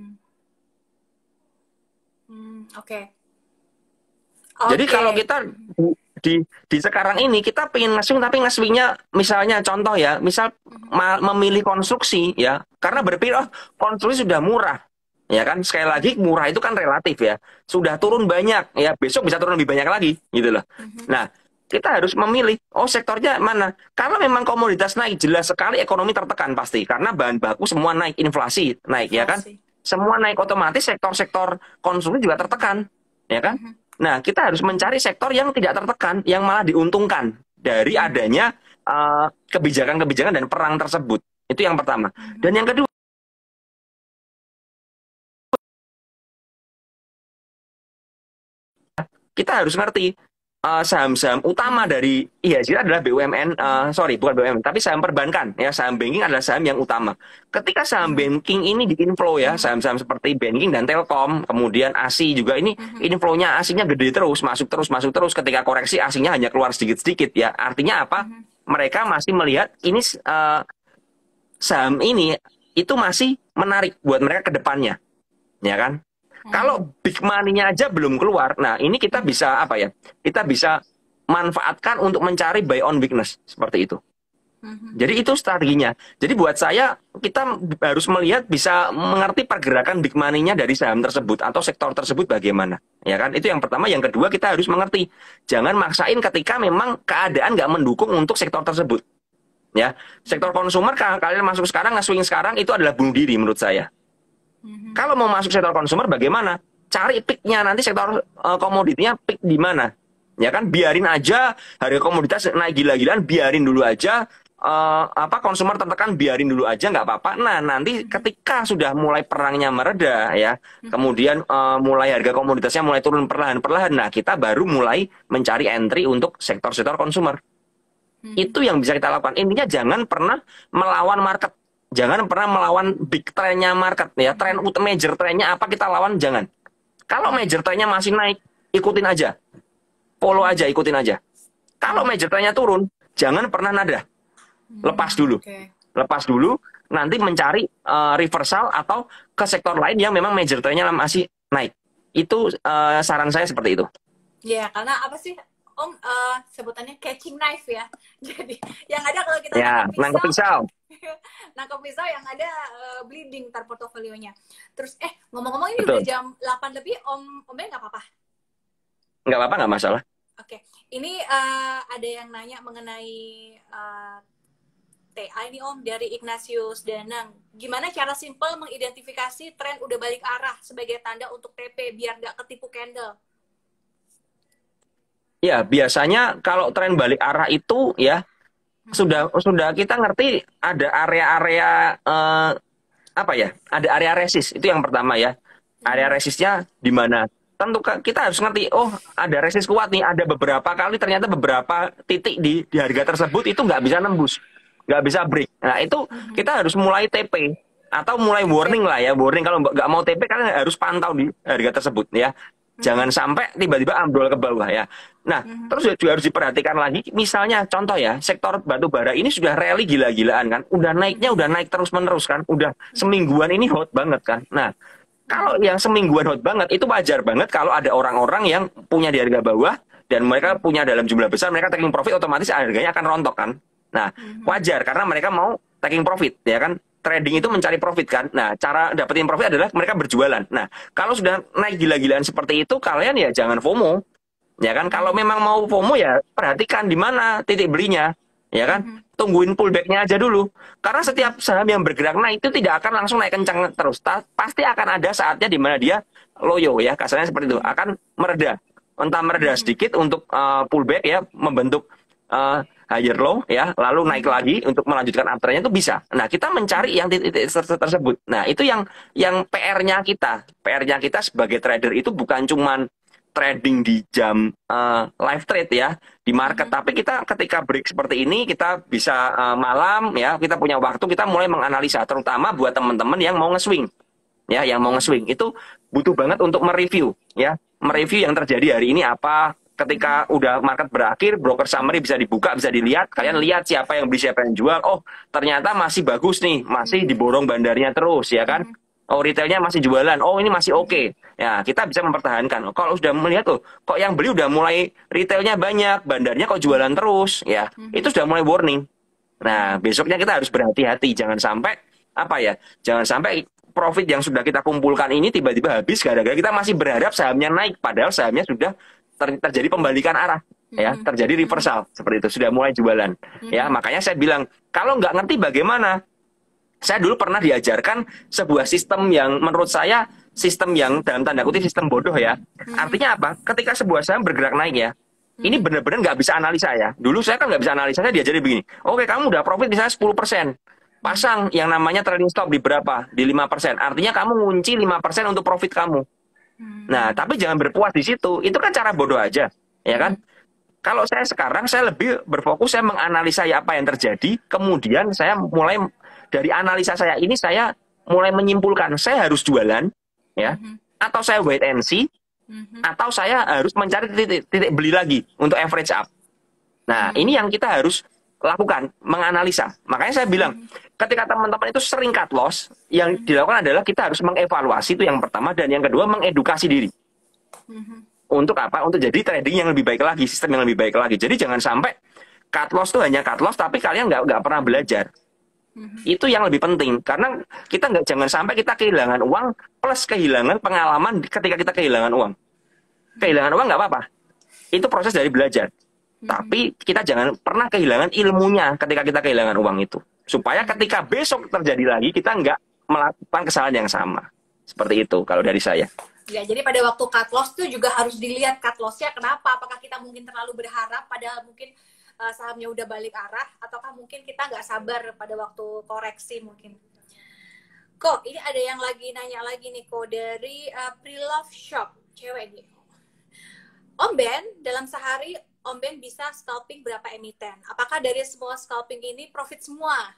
Oke. Jadi kalau kita di sekarang ini kita pengen nge-swing tapi nge-swingnya misalnya contoh ya, misal memilih konstruksi ya, karena berpikir oh konstruksi sudah murah. Ya kan, sekali lagi murah itu kan relatif ya. Sudah turun banyak ya, besok bisa turun lebih banyak lagi gitu loh. Nah, kita harus memilih oh sektornya mana. Kalau memang komoditas naik jelas sekali ekonomi tertekan pasti karena bahan baku semua naik, inflasi naik ya kan. Semua naik otomatis sektor-sektor konsumsi juga tertekan ya kan. Nah, kita harus mencari sektor yang tidak tertekan, yang malah diuntungkan dari adanya kebijakan-kebijakan dan perang tersebut. Itu yang pertama. Dan yang kedua, kita harus ngerti saham-saham utama dari IHSG adalah BUMN, sorry bukan BUMN, tapi saham perbankan ya, saham banking adalah saham yang utama. Ketika saham banking ini di inflow ya, saham-saham seperti banking dan telkom, kemudian ASI juga ini inflow-nya asingnya gede terus, masuk terus. Ketika koreksi asingnya hanya keluar sedikit-sedikit ya. Artinya apa? Mereka masih melihat ini saham ini itu masih menarik buat mereka ke depannya, ya kan? Kalau big money-nya aja belum keluar, nah ini kita bisa apa ya? Kita bisa manfaatkan untuk mencari buy on weakness seperti itu. Jadi itu strateginya. Jadi buat saya kita harus melihat bisa mengerti pergerakan big money-nya dari saham tersebut atau sektor tersebut bagaimana, ya kan? Itu yang pertama. Yang kedua kita harus mengerti, jangan maksain ketika memang keadaan nggak mendukung untuk sektor tersebut. Ya, sektor konsumer kalian masuk sekarang, nge-swing sekarang itu adalah bunuh diri menurut saya. Kalau mau masuk sektor konsumer bagaimana? Cari peak-nya nanti sektor komoditinya peak di mana? Ya kan, biarin aja harga komoditas naik gila-gilaan, biarin dulu aja. Konsumer tertekan, biarin dulu aja, nggak apa-apa. Nah, nanti ketika sudah mulai perangnya mereda ya, kemudian mulai harga komoditasnya mulai turun perlahan-perlahan, nah kita baru mulai mencari entry untuk sektor-sektor konsumer. Itu yang bisa kita lakukan. Intinya jangan pernah melawan market. Jangan pernah melawan big trendnya market ya. Tren major trendnya apa kita lawan, jangan. Kalau major trendnya masih naik, ikutin aja. Follow aja, ikutin aja. Kalau major trendnya turun, jangan pernah nada. Lepas dulu. Lepas dulu, nanti mencari reversal atau ke sektor lain yang memang major trendnya masih naik. Itu saran saya seperti itu. Ya, karena apa sih Om, sebutannya catching knife ya. Jadi yang ada kalau kita nangkep pisau. Nangkep pisau yang ada bleeding ntar portofolionya. Terus ngomong-ngomong ini udah jam 8 lebih, Omnya nggak apa-apa? Nggak apa-apa, nggak masalah. Oke. Ini ada yang nanya mengenai TA ini Om dari Ignatius Danang. Gimana cara simple mengidentifikasi tren udah balik arah sebagai tanda untuk TP biar nggak ketipu candle? Ya, biasanya kalau tren balik arah itu ya sudah kita ngerti ada area-area apa ya? Ada area resist itu yang pertama ya. Area resistnya di mana? Tentu kita harus ngerti, oh ada resist kuat nih, ada beberapa kali ternyata beberapa titik di harga tersebut itu nggak bisa nembus, nggak bisa break. Nah itu kita harus mulai TP atau mulai warning lah ya, warning kalau nggak mau TP kalian harus pantau di harga tersebut ya. Jangan sampai tiba-tiba ambrol ke bawah ya. Nah, terus juga harus diperhatikan lagi, misalnya contoh ya, sektor batu bara ini sudah rally gila-gilaan kan, udah naiknya udah naik terus-menerus kan, udah semingguan ini hot banget kan. Nah, kalau yang semingguan hot banget, itu wajar banget kalau ada orang-orang yang punya di harga bawah, dan mereka punya dalam jumlah besar, mereka taking profit, otomatis harganya akan rontok kan. Nah, wajar, karena mereka mau taking profit, ya kan. Trading itu mencari profit kan. Nah, cara dapetin profit adalah mereka berjualan. Nah, kalau sudah naik gila-gilaan seperti itu, kalian ya jangan FOMO. Ya kan, kalau memang mau FOMO ya perhatikan di mana titik belinya. Ya kan, tungguin pullback-nya aja dulu. Karena setiap saham yang bergerak naik itu tidak akan langsung naik kencang terus. Pasti akan ada saatnya di mana dia loyo ya, kasarnya seperti itu, akan mereda. Entah mereda sedikit untuk pullback ya, membentuk higher low ya, lalu naik lagi untuk melanjutkan uptrend-nya itu bisa. Nah, kita mencari yang titik tersebut. Nah, itu yang PR-nya kita. PR-nya kita sebagai trader itu bukan cuman trading di jam live trade ya di market, tapi kita ketika break seperti ini kita bisa malam ya, kita punya waktu, kita mulai menganalisa, terutama buat teman-teman yang mau nge-swing ya, yang mau nge-swing itu butuh banget untuk mereview ya, mereview yang terjadi hari ini apa. Ketika udah market berakhir, broker summary bisa dibuka, bisa dilihat, kalian lihat siapa yang beli, siapa yang jual. Oh, ternyata masih bagus nih, masih diborong bandarnya terus ya kan. Oh, retailnya masih jualan. Oh, ini masih oke. Ya, kita bisa mempertahankan. Kalau sudah melihat tuh, kok yang beli udah mulai retailnya banyak, bandarnya kok jualan terus, ya, itu sudah mulai warning. Nah, besoknya kita harus berhati-hati, jangan sampai apa ya, jangan sampai profit yang sudah kita kumpulkan ini tiba-tiba habis gara-gara kita masih berharap sahamnya naik, padahal sahamnya sudah terjadi pembalikan arah. Ya, terjadi reversal seperti itu, sudah mulai jualan. Ya, makanya saya bilang, kalau nggak ngerti bagaimana, saya dulu pernah diajarkan sebuah sistem yang menurut saya sistem yang dalam tanda kutip sistem bodoh ya. Artinya apa? Ketika sebuah saham bergerak naik ya, ini benar-benar nggak bisa analisa ya. Dulu saya kan nggak bisa analisa, saya diajari begini. Oke, kamu udah profit misalnya 10%. Pasang yang namanya trailing stop di berapa? Di 5%. Artinya kamu ngunci 5% untuk profit kamu. Nah, tapi jangan berpuas di situ. Itu kan cara bodoh aja, ya kan? Kalau saya sekarang, saya lebih berfokus, saya menganalisa ya apa yang terjadi, kemudian saya mulai dari analisa saya ini, saya mulai menyimpulkan, saya harus jualan, ya, atau saya wait and see, atau saya harus mencari titik beli lagi untuk average up. Nah, ini yang kita harus lakukan, menganalisa. Makanya saya bilang, ketika teman-teman itu sering cut loss, yang dilakukan adalah kita harus mengevaluasi, itu yang pertama, dan yang kedua mengedukasi diri. Untuk apa? Untuk jadi trading yang lebih baik lagi, sistem yang lebih baik lagi. Jadi jangan sampai cut loss itu hanya cut loss, tapi kalian nggak pernah belajar. Itu yang lebih penting, karena kita jangan sampai kita kehilangan uang plus kehilangan pengalaman ketika kita kehilangan uang. Kehilangan uang nggak apa-apa, itu proses dari belajar. Tapi kita jangan pernah kehilangan ilmunya ketika kita kehilangan uang itu. Supaya ketika besok terjadi lagi, kita nggak melakukan kesalahan yang sama. Seperti itu kalau dari saya. Ya, jadi pada waktu cut loss itu juga harus dilihat cut loss-nya kenapa. Apakah kita mungkin terlalu berharap padahal mungkin sahamnya udah balik arah, ataukah mungkin kita nggak sabar pada waktu koreksi mungkin. Kok, ini ada yang lagi nanya lagi nih, kok dari Pre-Love Shop, cewek nih. Om Ben, dalam sehari Om Ben bisa scalping berapa emiten? Apakah dari semua scalping ini profit semua?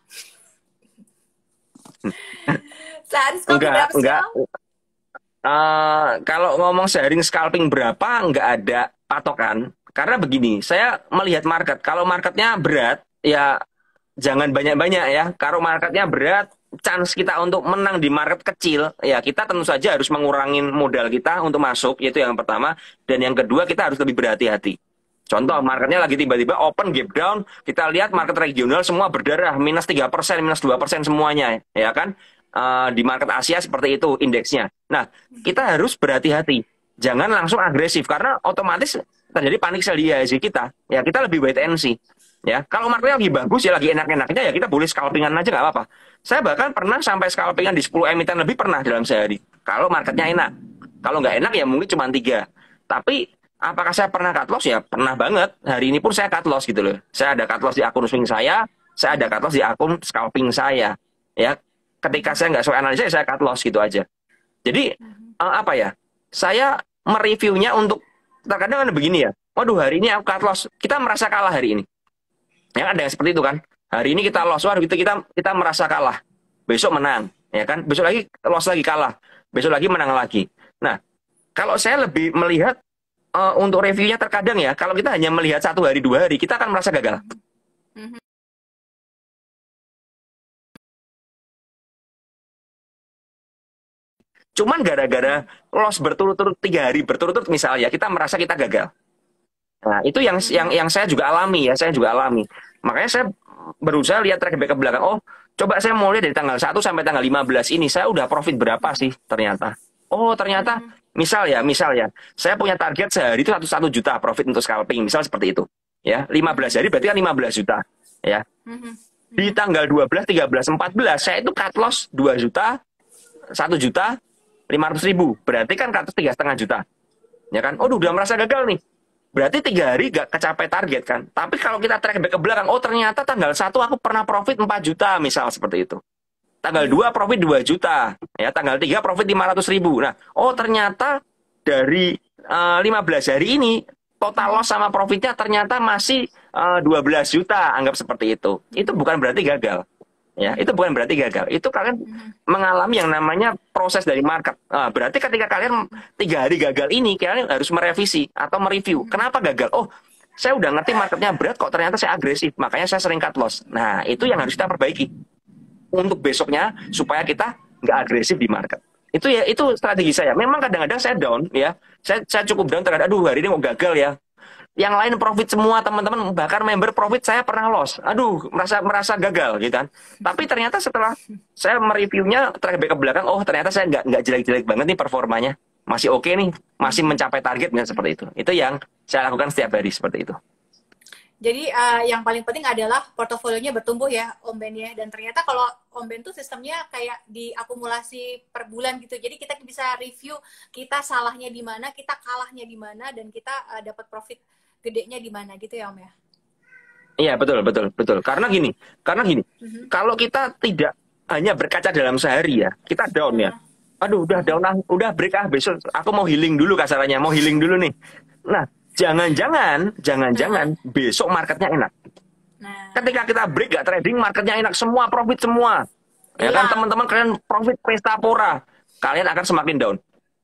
Sehari scalping berapa sih, Om? Kalau ngomong sehari scalping berapa, nggak ada patokan. Karena begini, saya melihat market. Kalau marketnya berat, ya jangan banyak-banyak ya. Kalau marketnya berat, chance kita untuk menang di market kecil, ya kita tentu saja harus mengurangin modal kita untuk masuk, yaitu yang pertama. Dan yang kedua, kita harus lebih berhati-hati. Contoh, marketnya lagi tiba-tiba open gap down, kita lihat market regional semua berdarah, minus 3%, minus 2% semuanya, ya kan? Di market Asia seperti itu indeksnya. Nah, kita harus berhati-hati. Jangan langsung agresif, karena otomatis terjadi panik sell di IHSG kita. Ya, kita lebih wait and see. Ya, kalau marketnya lagi bagus ya lagi enak-enaknya ya kita boleh scalpingan aja nggak apa-apa. Saya bahkan pernah sampai scalpingan di 10 emiten lebih pernah dalam sehari. Kalau marketnya enak. Kalau nggak enak ya mungkin cuma 3. Tapi apakah saya pernah cut loss? Ya pernah banget. Hari ini pun saya cut loss gitu loh. Saya ada cut loss di akun swing saya ada cut loss di akun scalping saya. Ya, ketika saya nggak sesuai analisa ya saya cut loss gitu aja. Jadi apa ya? Saya mereviewnya untuk terkadang ada begini ya. Waduh hari ini aku cut loss. Kita merasa kalah hari ini. Ya kan ada yang seperti itu kan. Hari ini kita loss, waduh kita merasa kalah. Besok menang, ya kan? Besok lagi loss lagi kalah. Besok lagi menang lagi. Nah, kalau saya lebih melihat untuk reviewnya terkadang ya, kalau kita hanya melihat 1 hari 2 hari, kita akan merasa gagal. Cuman gara-gara loss berturut-turut 3 hari berturut-turut misalnya, kita merasa kita gagal. Nah, itu yang saya juga alami ya, saya juga alami. Makanya saya berusaha lihat track back ke belakang. Oh, coba saya mau lihat dari tanggal 1 sampai tanggal 15 ini, saya udah profit berapa sih ternyata. Oh, ternyata misal ya, saya punya target sehari itu 1 juta profit untuk scalping, misal seperti itu. Ya, 15 hari berarti kan 15 juta, ya. Di tanggal 12, 13, 14 saya itu cut loss 2 juta, 1.500.000. Berarti kan cut loss 3,5 juta. Ya kan? Oh, udah merasa gagal nih. Berarti 3 hari gak kecapai target kan. Tapi kalau kita track back ke belakang, oh ternyata tanggal 1 aku pernah profit 4 juta misal seperti itu. Tanggal 2 profit 2 juta. Ya, tanggal 3 profit 500.000. Nah, oh ternyata dari 15 hari ini total loss sama profitnya ternyata masih 12 juta. Anggap seperti itu. Itu bukan berarti gagal. Ya, itu bukan berarti gagal. Itu kalian mengalami yang namanya proses dari market. Nah, berarti ketika kalian 3 hari gagal ini, kalian harus merevisi atau mereview. Kenapa gagal? Oh, saya udah ngerti marketnya berat kok ternyata saya agresif. Makanya saya sering cut loss. Nah, itu yang harus kita perbaiki. Untuk besoknya, supaya kita nggak agresif di market. Itu ya, itu strategi saya. Memang kadang-kadang saya down, ya. Saya cukup down terhadap, aduh hari ini mau gagal ya. Yang lain profit semua teman-teman, bahkan member profit saya pernah loss. Aduh, merasa gagal gitu kan. Tapi ternyata setelah saya mereviewnya track back ke belakang, oh ternyata saya nggak jelek-jelek banget nih performanya. Masih oke nih, masih mencapai targetnya seperti itu. Itu yang saya lakukan setiap hari seperti itu. Jadi yang paling penting adalah portofolionya bertumbuh ya Om Ben ya. Dan ternyata kalau Om Ben tuh sistemnya kayak diakumulasi per bulan gitu. Jadi kita bisa review kita salahnya di mana, kita kalahnya di mana, dan kita dapat profit gedenya di mana gitu ya Om ya. Iya, betul. Karena gini. Kalau kita tidak hanya berkaca dalam sehari ya, kita down ya. Aduh, udah down udah break besok aku mau healing dulu kasarannya, mau healing dulu nih. Nah, jangan-jangan besok marketnya enak. Nah, ketika kita break gak trading, marketnya enak, semua profit semua. Ya kan teman-teman, kalian profit pesta pora, kalian akan semakin down.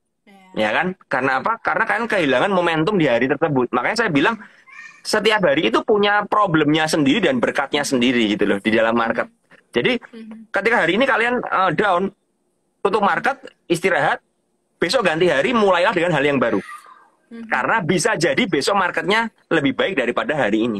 Ya kan? Karena apa? Karena kalian kehilangan momentum di hari tersebut. Makanya saya bilang setiap hari itu punya problemnya sendiri dan berkatnya sendiri gitu loh di dalam market. Jadi ketika hari ini kalian down, tutup market, istirahat, besok ganti hari, mulailah dengan hal yang baru. Karena bisa jadi besok marketnya lebih baik daripada hari ini.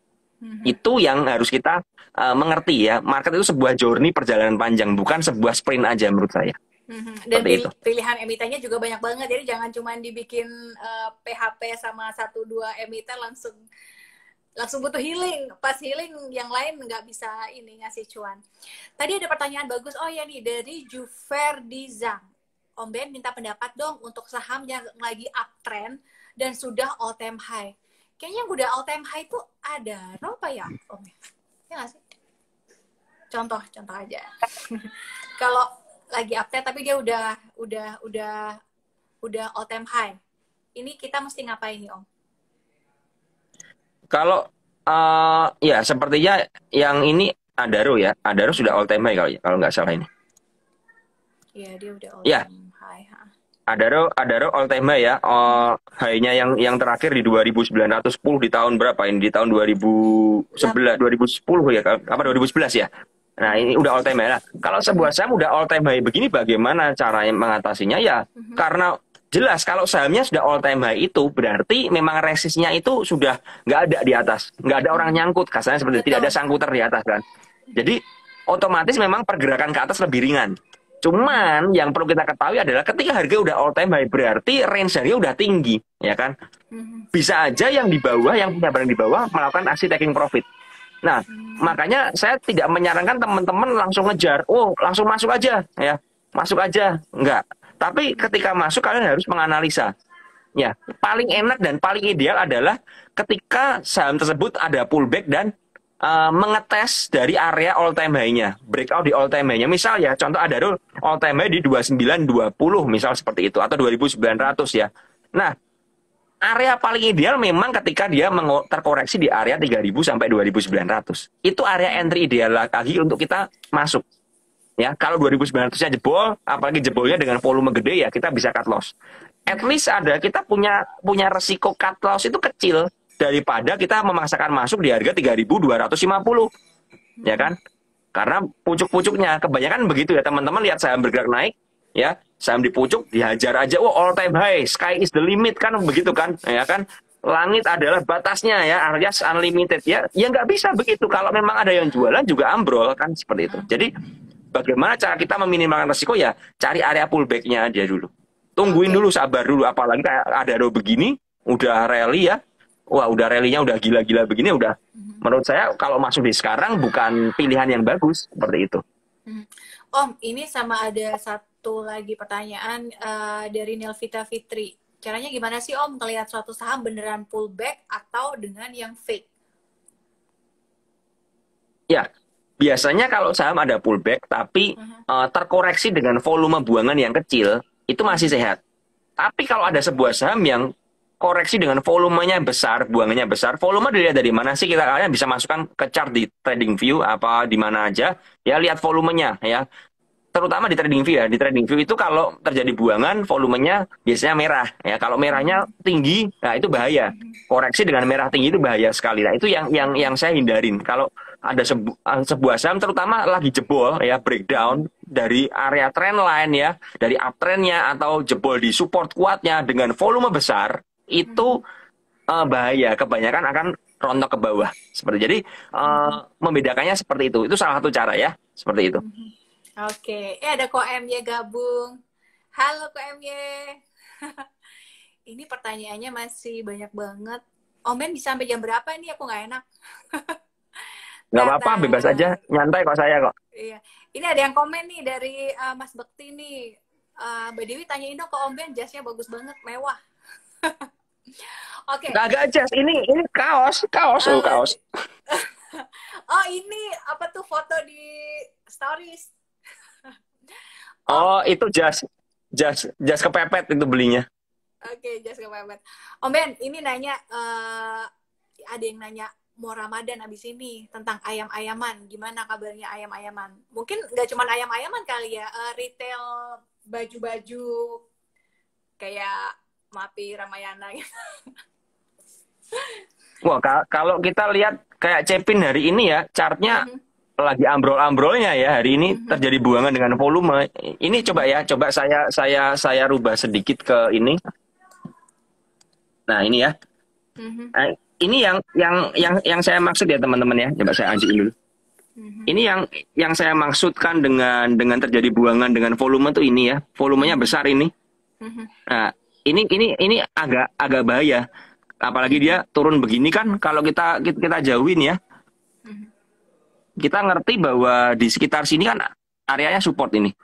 Itu yang harus kita mengerti ya. Market itu sebuah journey, perjalanan panjang, bukan sebuah sprint aja menurut saya. Dan pilihan emitennya juga banyak banget. Jadi jangan cuma dibikin PHP sama 1-2 emiten langsung butuh healing. Pas healing yang lain nggak bisa ini ngasih cuan. Tadi ada pertanyaan bagus. Oh ya nih, dari Juferdizang. Om Ben minta pendapat dong untuk saham yang lagi uptrend dan sudah all time high. Kayaknya yang udah all time high itu ada apa ya, Om? Ya nggak sih? Contoh aja. Kalau lagi uptrend tapi dia udah all time high. Ini kita mesti ngapain nih, Om? Kalau ya sepertinya yang ini Adaro ya. Adaro sudah all time high kalau nggak salah ini. Iya, dia udah all time high. Adaro all time high ya. High-nya yang terakhir di 2.910 di tahun berapa ini? Di tahun 2010 ya, apa 2011 ya. Nah, ini udah all time high. Nah, kalau sebuah saham udah all time high begini bagaimana caranya mengatasinya ya? Karena jelas kalau sahamnya sudah all time high itu berarti memang resistnya itu sudah nggak ada di atas. Nggak ada orang nyangkut, kasarnya seperti itu. Tidak ada sangkuter di atas kan. Jadi otomatis memang pergerakan ke atas lebih ringan. Cuman yang perlu kita ketahui adalah ketika harga udah all time high berarti range harga udah tinggi, ya kan? Bisa aja yang di bawah, yang punya barang di bawah melakukan aksi taking profit. Nah, makanya saya tidak menyarankan teman-teman langsung ngejar, oh langsung masuk aja, ya, masuk aja, enggak. Tapi ketika masuk kalian harus menganalisa. Ya, paling enak dan paling ideal adalah ketika saham tersebut ada pullback dan mengetes dari area all time high-nya, breakout di all time high-nya. Misal ya, contoh ada all time high di 2920 misal seperti itu atau 2900 ya. Nah, area paling ideal memang ketika dia terkoreksi di area 3000 sampai 2900. Itu area entry ideal lagi untuk kita masuk. Ya, kalau 2900-nya jebol, apalagi jebolnya dengan volume gede ya kita bisa cut loss. At least kita punya resiko cut loss itu kecil daripada kita memaksakan masuk di harga 3250. Ya kan? Karena pucuk-pucuknya kebanyakan begitu ya teman-teman, lihat saham bergerak naik ya, saham di pucuk dihajar aja, oh all time high, sky is the limit kan begitu kan, ya kan? Langit adalah batasnya ya, alias unlimited ya. Ya nggak bisa begitu, kalau memang ada yang jualan juga ambrol kan seperti itu. Jadi bagaimana cara kita meminimalkan resiko ya, cari area pullback-nya aja dulu. Tungguin dulu, sabar dulu. Apalagi kayak ada begini, udah rally ya. Wah, udah rally-nya udah gila-gila begini, udah. Menurut saya kalau masuk di sekarang bukan pilihan yang bagus, seperti itu. Om, ini sama ada satu lagi pertanyaan dari Nelvita Fitri. Caranya gimana sih Om ngelihat suatu saham beneran pullback atau dengan yang fake? Ya, biasanya kalau saham ada pullback tapi terkoreksi dengan volume buangan yang kecil, itu masih sehat. Tapi kalau ada sebuah saham yang koreksi dengan volumenya besar, buangannya besar, volume dilihat dari mana sih, kalian bisa masukkan ke chart di TradingView apa di mana aja, ya lihat volumenya ya. Terutama di TradingView ya, di TradingView itu kalau terjadi buangan volumenya biasanya merah ya. Kalau merahnya tinggi, nah itu bahaya. Koreksi dengan merah tinggi itu bahaya sekali. Nah, itu yang saya hindarin. Kalau ada sebuah saham terutama lagi jebol ya, breakdown dari area trendline ya, dari uptrendnya atau jebol di support kuatnya dengan volume besar, itu bahaya. Kebanyakan akan rontok ke bawah. Seperti jadi membedakannya seperti itu. Itu salah satu cara ya, seperti itu. Oke, ada Ko MY gabung. Halo Ko MY. Ini pertanyaannya masih banyak banget. Om Ben bisa sampai jam berapa nih? Aku nggak enak. Nggak apa-apa, bebas aja. Nyantai kok saya kok. Iya. Ini ada yang komen nih dari Mas Bekti nih. Mbak Dewi tanyain dong ke Om Ben, jasnya bagus banget, mewah. Oke. Nggak jas, ini kaos. Oh, kaos. Oh, ini apa tuh foto di stories? Oh, itu jas kepepet itu belinya. Oke, jas kepepet. Om Ben, ini nanya, ada yang nanya mau Ramadan abis ini tentang ayam-ayaman. Gimana kabarnya ayam-ayaman? Mungkin nggak cuma ayam-ayaman kali ya, retail baju-baju kayak Mapi, Ramayana gitu. Wah, kalau kita lihat kayak Cepin hari ini ya, chartnya lagi ambrol-ambrolnya ya hari ini, terjadi buangan dengan volume. Ini coba saya rubah sedikit ke ini. Nah, ini ya. Nah, ini yang saya maksud ya teman-teman ya. Coba saya ajuin dulu. Ini yang saya maksudkan dengan terjadi buangan dengan volume tuh ini ya. Volumenya besar ini. Nah, ini agak bahaya. Apalagi dia turun begini kan, kalau kita jauhin ya. Kita ngerti bahwa di sekitar sini kan areanya support ini.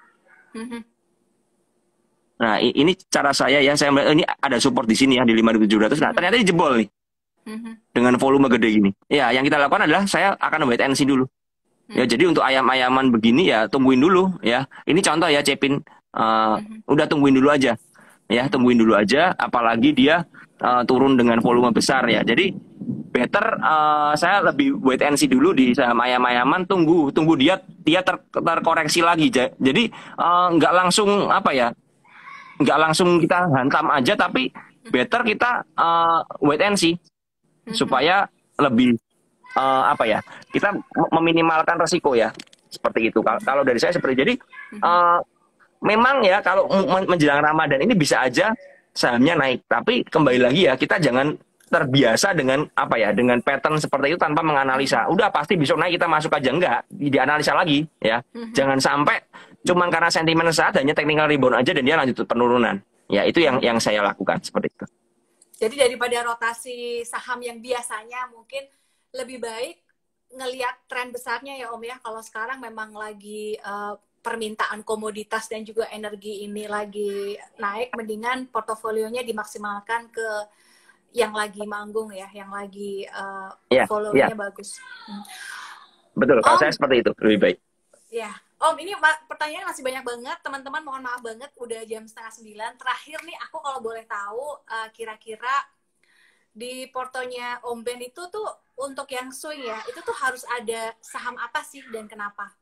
Nah, ini cara saya ya, saya melihat ini ada support di sini ya di 5.700. Nah, ternyata jebol nih. Dengan volume gede gini. Ya, yang kita lakukan adalah saya akan wait and see dulu. Ya, jadi untuk ayam-ayaman begini ya tungguin dulu ya. Ini contoh ya Cepin, udah tungguin dulu aja. Ya, tungguin dulu aja, apalagi dia turun dengan volume besar ya. Jadi better saya lebih wait and see dulu di saham ayam-ayaman, tunggu dia terkoreksi lagi. Jadi nggak langsung nggak langsung kita hantam aja, tapi better kita wait and see supaya lebih kita meminimalkan resiko ya, seperti itu. Kalau dari saya seperti jadi memang ya kalau menjelang Ramadan ini bisa aja sahamnya naik, tapi kembali lagi ya kita jangan terbiasa dengan dengan pattern seperti itu tanpa menganalisa. Udah pasti besok naik kita masuk aja, enggak, dianalisa lagi ya. Jangan sampai cuman karena sentimen saat hanya technical rebound aja dan dia lanjut penurunan. Ya, itu yang saya lakukan seperti itu. Jadi daripada rotasi saham yang biasanya mungkin lebih baik ngelihat tren besarnya ya Om ya, kalau sekarang memang lagi permintaan komoditas dan juga energi ini lagi naik, mendingan portofolionya dimaksimalkan ke yang lagi manggung ya, yang lagi Iya, iya, followingnya bagus. betul. Kalau saya Om, seperti itu lebih baik. ya, Om, ini pertanyaan masih banyak banget. Teman-teman mohon maaf banget, udah jam 8:30. Terakhir nih, aku kalau boleh tahu, kira-kira di portonya Om Ben itu tuh untuk yang swing ya, itu tuh harus ada saham apa sih dan kenapa?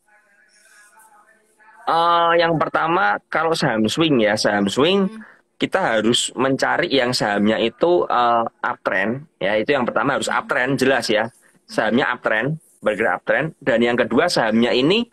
Yang pertama, kalau saham swing ya, saham swing Hmm. kita harus mencari yang sahamnya itu uptrend, ya itu yang pertama harus Hmm. uptrend jelas ya, sahamnya uptrend, bergerak uptrend, dan yang kedua sahamnya ini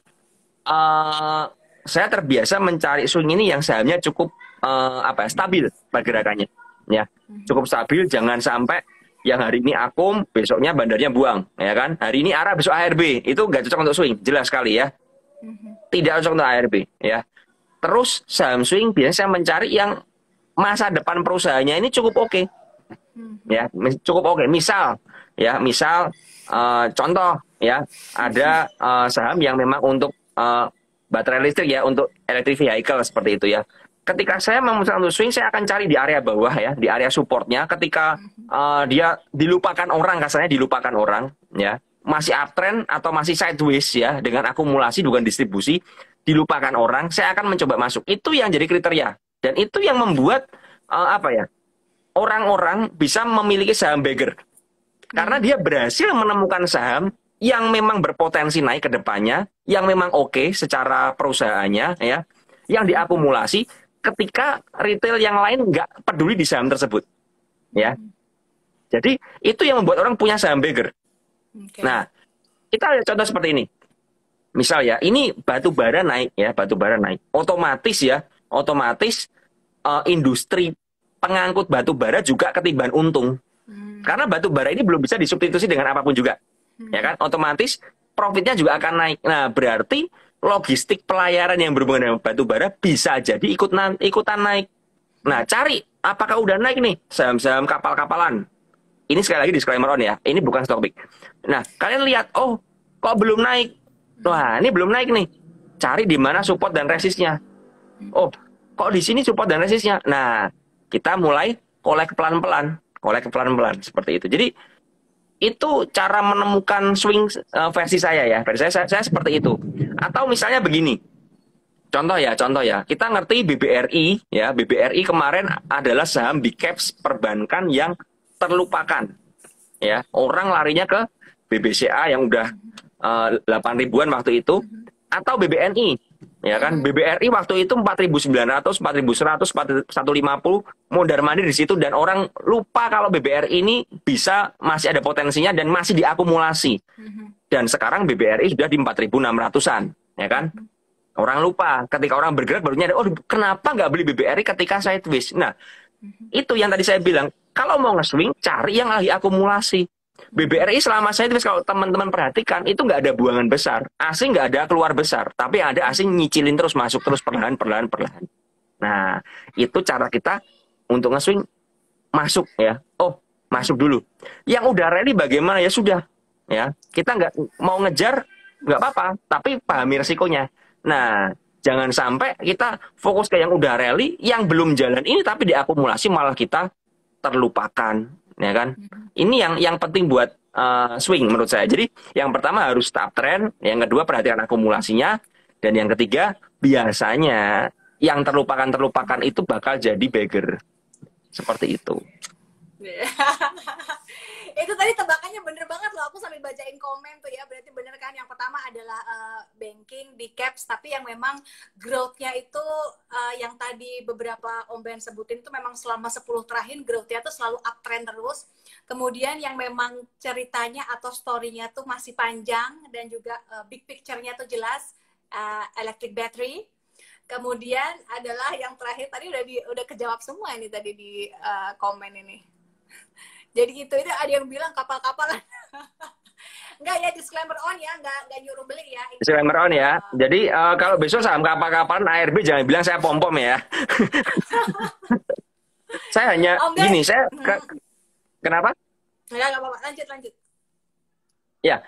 eh saya terbiasa mencari swing ini yang sahamnya cukup apa ya, stabil pergerakannya, ya cukup stabil, jangan sampai yang hari ini akum, besoknya bandarnya buang, ya kan? Hari ini ARA, besok ARB, itu nggak cocok untuk swing, jelas sekali ya, Hmm. tidak cocok untuk ARB, ya. Terus saham swing biasanya saya mencari yang masa depan perusahaannya ini cukup oke, Hmm. ya cukup oke. Misal contoh ya, ada saham yang memang untuk baterai listrik ya, untuk electric vehicle seperti itu ya. Ketika saya memutuskan untuk swing, saya akan cari di area bawah ya, di area supportnya. Ketika dia dilupakan orang, kasarnya dilupakan orang ya, masih uptrend atau masih sideways ya, dengan akumulasi bukan distribusi, dilupakan orang, saya akan mencoba masuk. Itu yang jadi kriteria, dan itu yang membuat apa ya, orang-orang bisa memiliki saham bagger karena dia berhasil menemukan saham yang memang berpotensi naik ke depannya, yang memang oke secara perusahaannya, ya, yang diakumulasi ketika retail yang lain nggak peduli di saham tersebut, ya. Jadi itu yang membuat orang punya saham bagger. Okay. Nah, kita lihat contoh seperti ini. Misal ya, ini batu bara naik ya, batu bara naik. Otomatis industri pengangkut batu bara juga ketiban untung. Karena batu bara ini belum bisa disubstitusi dengan apapun juga. Ya kan? Otomatis profitnya juga akan naik. Nah, berarti logistik pelayaran yang berhubungan dengan batu bara bisa jadi ikutan naik. Nah, cari apakah udah naik nih saham-saham kapal-kapalan. Ini sekali lagi disclaimer on ya, ini bukan stock pick. Nah, kalian lihat, oh, kok belum naik? Wah, ini belum naik nih. Cari di mana support dan resistnya. Oh, kok di sini support dan resistnya? Nah, kita mulai kolek pelan-pelan seperti itu. Jadi itu cara menemukan swing versi saya ya. Versi saya seperti itu. Atau misalnya begini. Contoh ya. Kita ngerti BBRI ya. BBRI kemarin adalah saham big caps perbankan yang terlupakan. Ya, orang larinya ke BBCA yang udah 8 ribuan waktu itu, atau BBNI. Ya kan, BBRI waktu itu 4.900, 4.100, 4.150 mondar-mandir di situ, dan orang lupa kalau BBRI ini bisa masih ada potensinya dan masih diakumulasi. Dan sekarang BBRI sudah di 4.600-an, ya kan? Orang lupa, ketika orang bergerak baru nyadar, oh kenapa nggak beli BBRI ketika sideways? Nah, itu yang tadi saya bilang, kalau mau nge-swing, cari yang lagi akumulasi. BBRI selama saya itu kalau teman-teman perhatikan itu nggak ada buangan besar, asing nggak ada keluar besar, tapi ada asing nyicilin terus masuk terus perlahan. Nah, itu cara kita untuk nge-swing, masuk ya. Oh, masuk dulu. Yang udah ready bagaimana ya sudah ya. Kita nggak mau ngejar nggak apa-apa, tapi pahami resikonya. Nah, jangan sampai kita fokus ke yang udah rally, yang belum jalan ini tapi diakumulasi malah kita terlupakan, ya kan? Ini yang penting buat swing menurut saya. Jadi yang pertama harus uptrend, yang kedua perhatikan akumulasinya, dan yang ketiga biasanya yang terlupakan itu bakal jadi bagger. Seperti itu. Itu tadi tebakannya bener banget loh, aku sambil bacain komen tuh ya. Berarti bener kan, yang pertama adalah banking di caps, tapi yang memang growth-nya itu yang tadi beberapa Om Ben sebutin itu memang selama 10 terakhir growth-nya tuh selalu uptrend terus. Kemudian yang memang ceritanya atau story-nya tuh masih panjang dan juga big picture-nya tuh jelas, electric battery. Kemudian adalah yang terakhir tadi udah kejawab semua ini tadi di komen ini. Jadi itu ada yang bilang kapal-kapalan. Enggak ya, disclaimer on ya, enggak nyuruh beli ya. Disclaimer on ya. Jadi kalau besok saham kapal-kapalan ARB jangan bilang saya pom-pom ya. Saya hanya gini, kenapa? Enggak apa-apa, lanjut. Ya,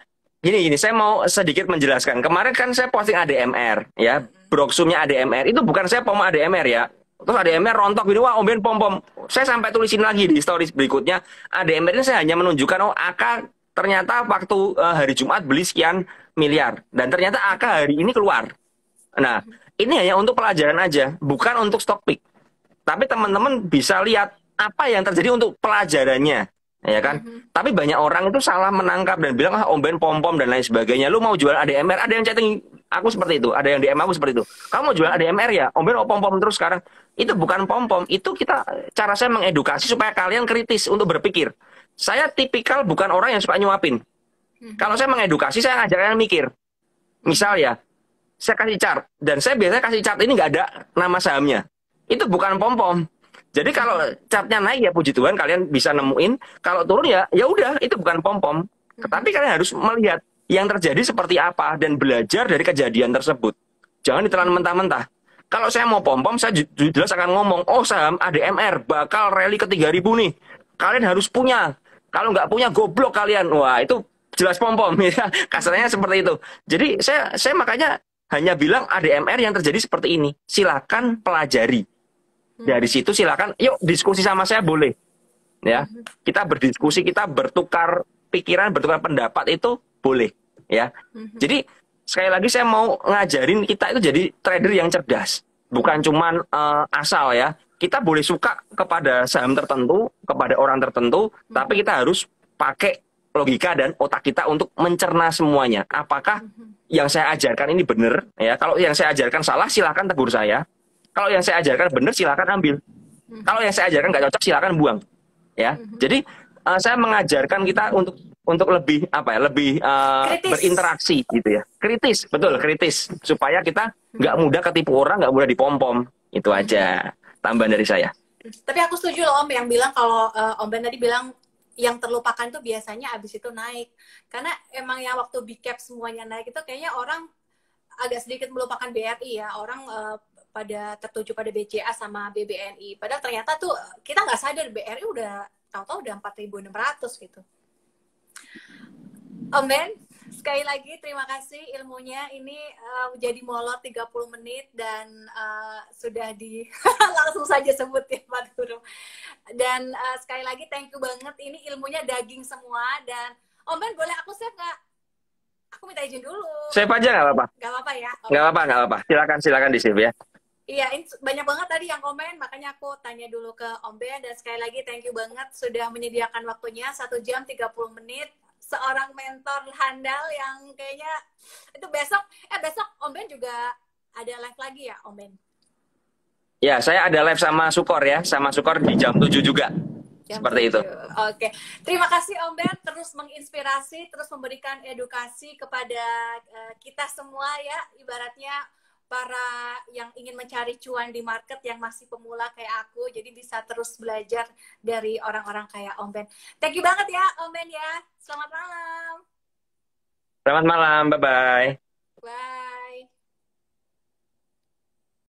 gini, saya mau sedikit menjelaskan. Kemarin kan saya posting ADMR, ya, broksumnya ADMR. Itu bukan saya pom ADMR ya. Terus ADMR rontok gini, wah Om Ben pom-pom. Saya sampai tulisin lagi di stories berikutnya. ADMR ini saya hanya menunjukkan, oh AK ternyata waktu hari Jumat beli sekian miliar. Dan ternyata AK hari ini keluar. Nah, ini hanya untuk pelajaran aja, bukan untuk stock pick. Tapi teman-teman bisa lihat apa yang terjadi untuk pelajarannya, ya kan? Tapi banyak orang itu salah menangkap dan bilang, ah Om Ben pom-pom dan lain sebagainya. Lu mau jual ADMR? Ada yang chatting aku seperti itu, ada yang DM aku seperti itu. Kamu mau jual ADMR ya? Om Ben mau pom-pom terus sekarang. Itu bukan pom-pom, itu cara saya mengedukasi supaya kalian kritis untuk berpikir. Saya tipikal bukan orang yang suka nyuapin. Kalau saya mengedukasi, saya ngajak kalian mikir. Misal ya, saya kasih chart, dan saya biasanya kasih chart ini nggak ada nama sahamnya. Itu bukan pom-pom. Jadi kalau chartnya naik ya puji Tuhan kalian bisa nemuin. Kalau turun ya udah itu bukan pom-pom. Tetapi kalian harus melihat yang terjadi seperti apa dan belajar dari kejadian tersebut. Jangan ditelan mentah-mentah. Kalau saya mau pom-pom, saya jelas akan ngomong, oh saham ADMR bakal rally ke 3.000 nih. Kalian harus punya. Kalau nggak punya goblok kalian. Wah itu jelas pom-pom. Ya. Kasarnya seperti itu. Jadi saya makanya hanya bilang ADMR yang terjadi seperti ini. Silakan pelajari. Dari situ silakan, yuk diskusi sama saya boleh. Ya, kita berdiskusi, kita bertukar pikiran, bertukar pendapat itu boleh. Ya, jadi sekali lagi saya mau ngajarin kita itu jadi trader yang cerdas, bukan cuman asal ya. Kita boleh suka kepada saham tertentu, kepada orang tertentu, tapi kita harus pakai logika dan otak kita untuk mencerna semuanya. Apakah yang saya ajarkan ini benar? Ya, kalau yang saya ajarkan salah, silakan tegur saya. Kalau yang saya ajarkan benar, silakan ambil. Kalau yang saya ajarkan nggak cocok, silakan buang. Ya, jadi saya mengajarkan kita untuk lebih lebih berinteraksi gitu ya, kritis, betul kritis, supaya kita nggak mudah ketipu orang, nggak mudah dipom-pom. Itu aja tambahan dari saya. Tapi aku setuju loh Om yang bilang kalau Om Ben tadi bilang yang terlupakan tuh biasanya abis itu naik. Karena emang yang waktu big cap semuanya naik itu kayaknya orang agak sedikit melupakan BRI ya. Orang pada tertuju pada BCA sama BBNI. Padahal ternyata tuh kita nggak sadar BRI udah tahu-tahu udah 4.600 gitu. Om Ben, sekali lagi terima kasih ilmunya. Ini jadi molot 30 menit dan sudah langsung saja sebut ya Pak Guru. Dan sekali lagi thank you banget. Ini ilmunya daging semua. Dan Om Ben boleh aku save nggak? Aku minta izin dulu. Save aja nggak apa-apa. Nggak apa-apa ya? Nggak apa-apa. Silakan di save ya. Iya, ini banyak banget tadi yang komen, makanya aku tanya dulu ke Om Ben. Dan sekali lagi thank you banget sudah menyediakan waktunya 1 jam 30 menit. Seorang mentor handal yang kayaknya itu besok Om Ben juga ada live lagi ya Om Ben? Ya, saya ada live sama Sukor ya, sama Sukor di jam 7 juga. Seperti 7. Itu. Oke. Terima kasih Om Ben, terus menginspirasi, terus memberikan edukasi kepada kita semua ya, ibaratnya para yang ingin mencari cuan di market yang masih pemula kayak aku, jadi bisa terus belajar dari orang-orang kayak Om Ben. Thank you banget ya Om Ben ya. Selamat malam. Selamat malam, bye-bye.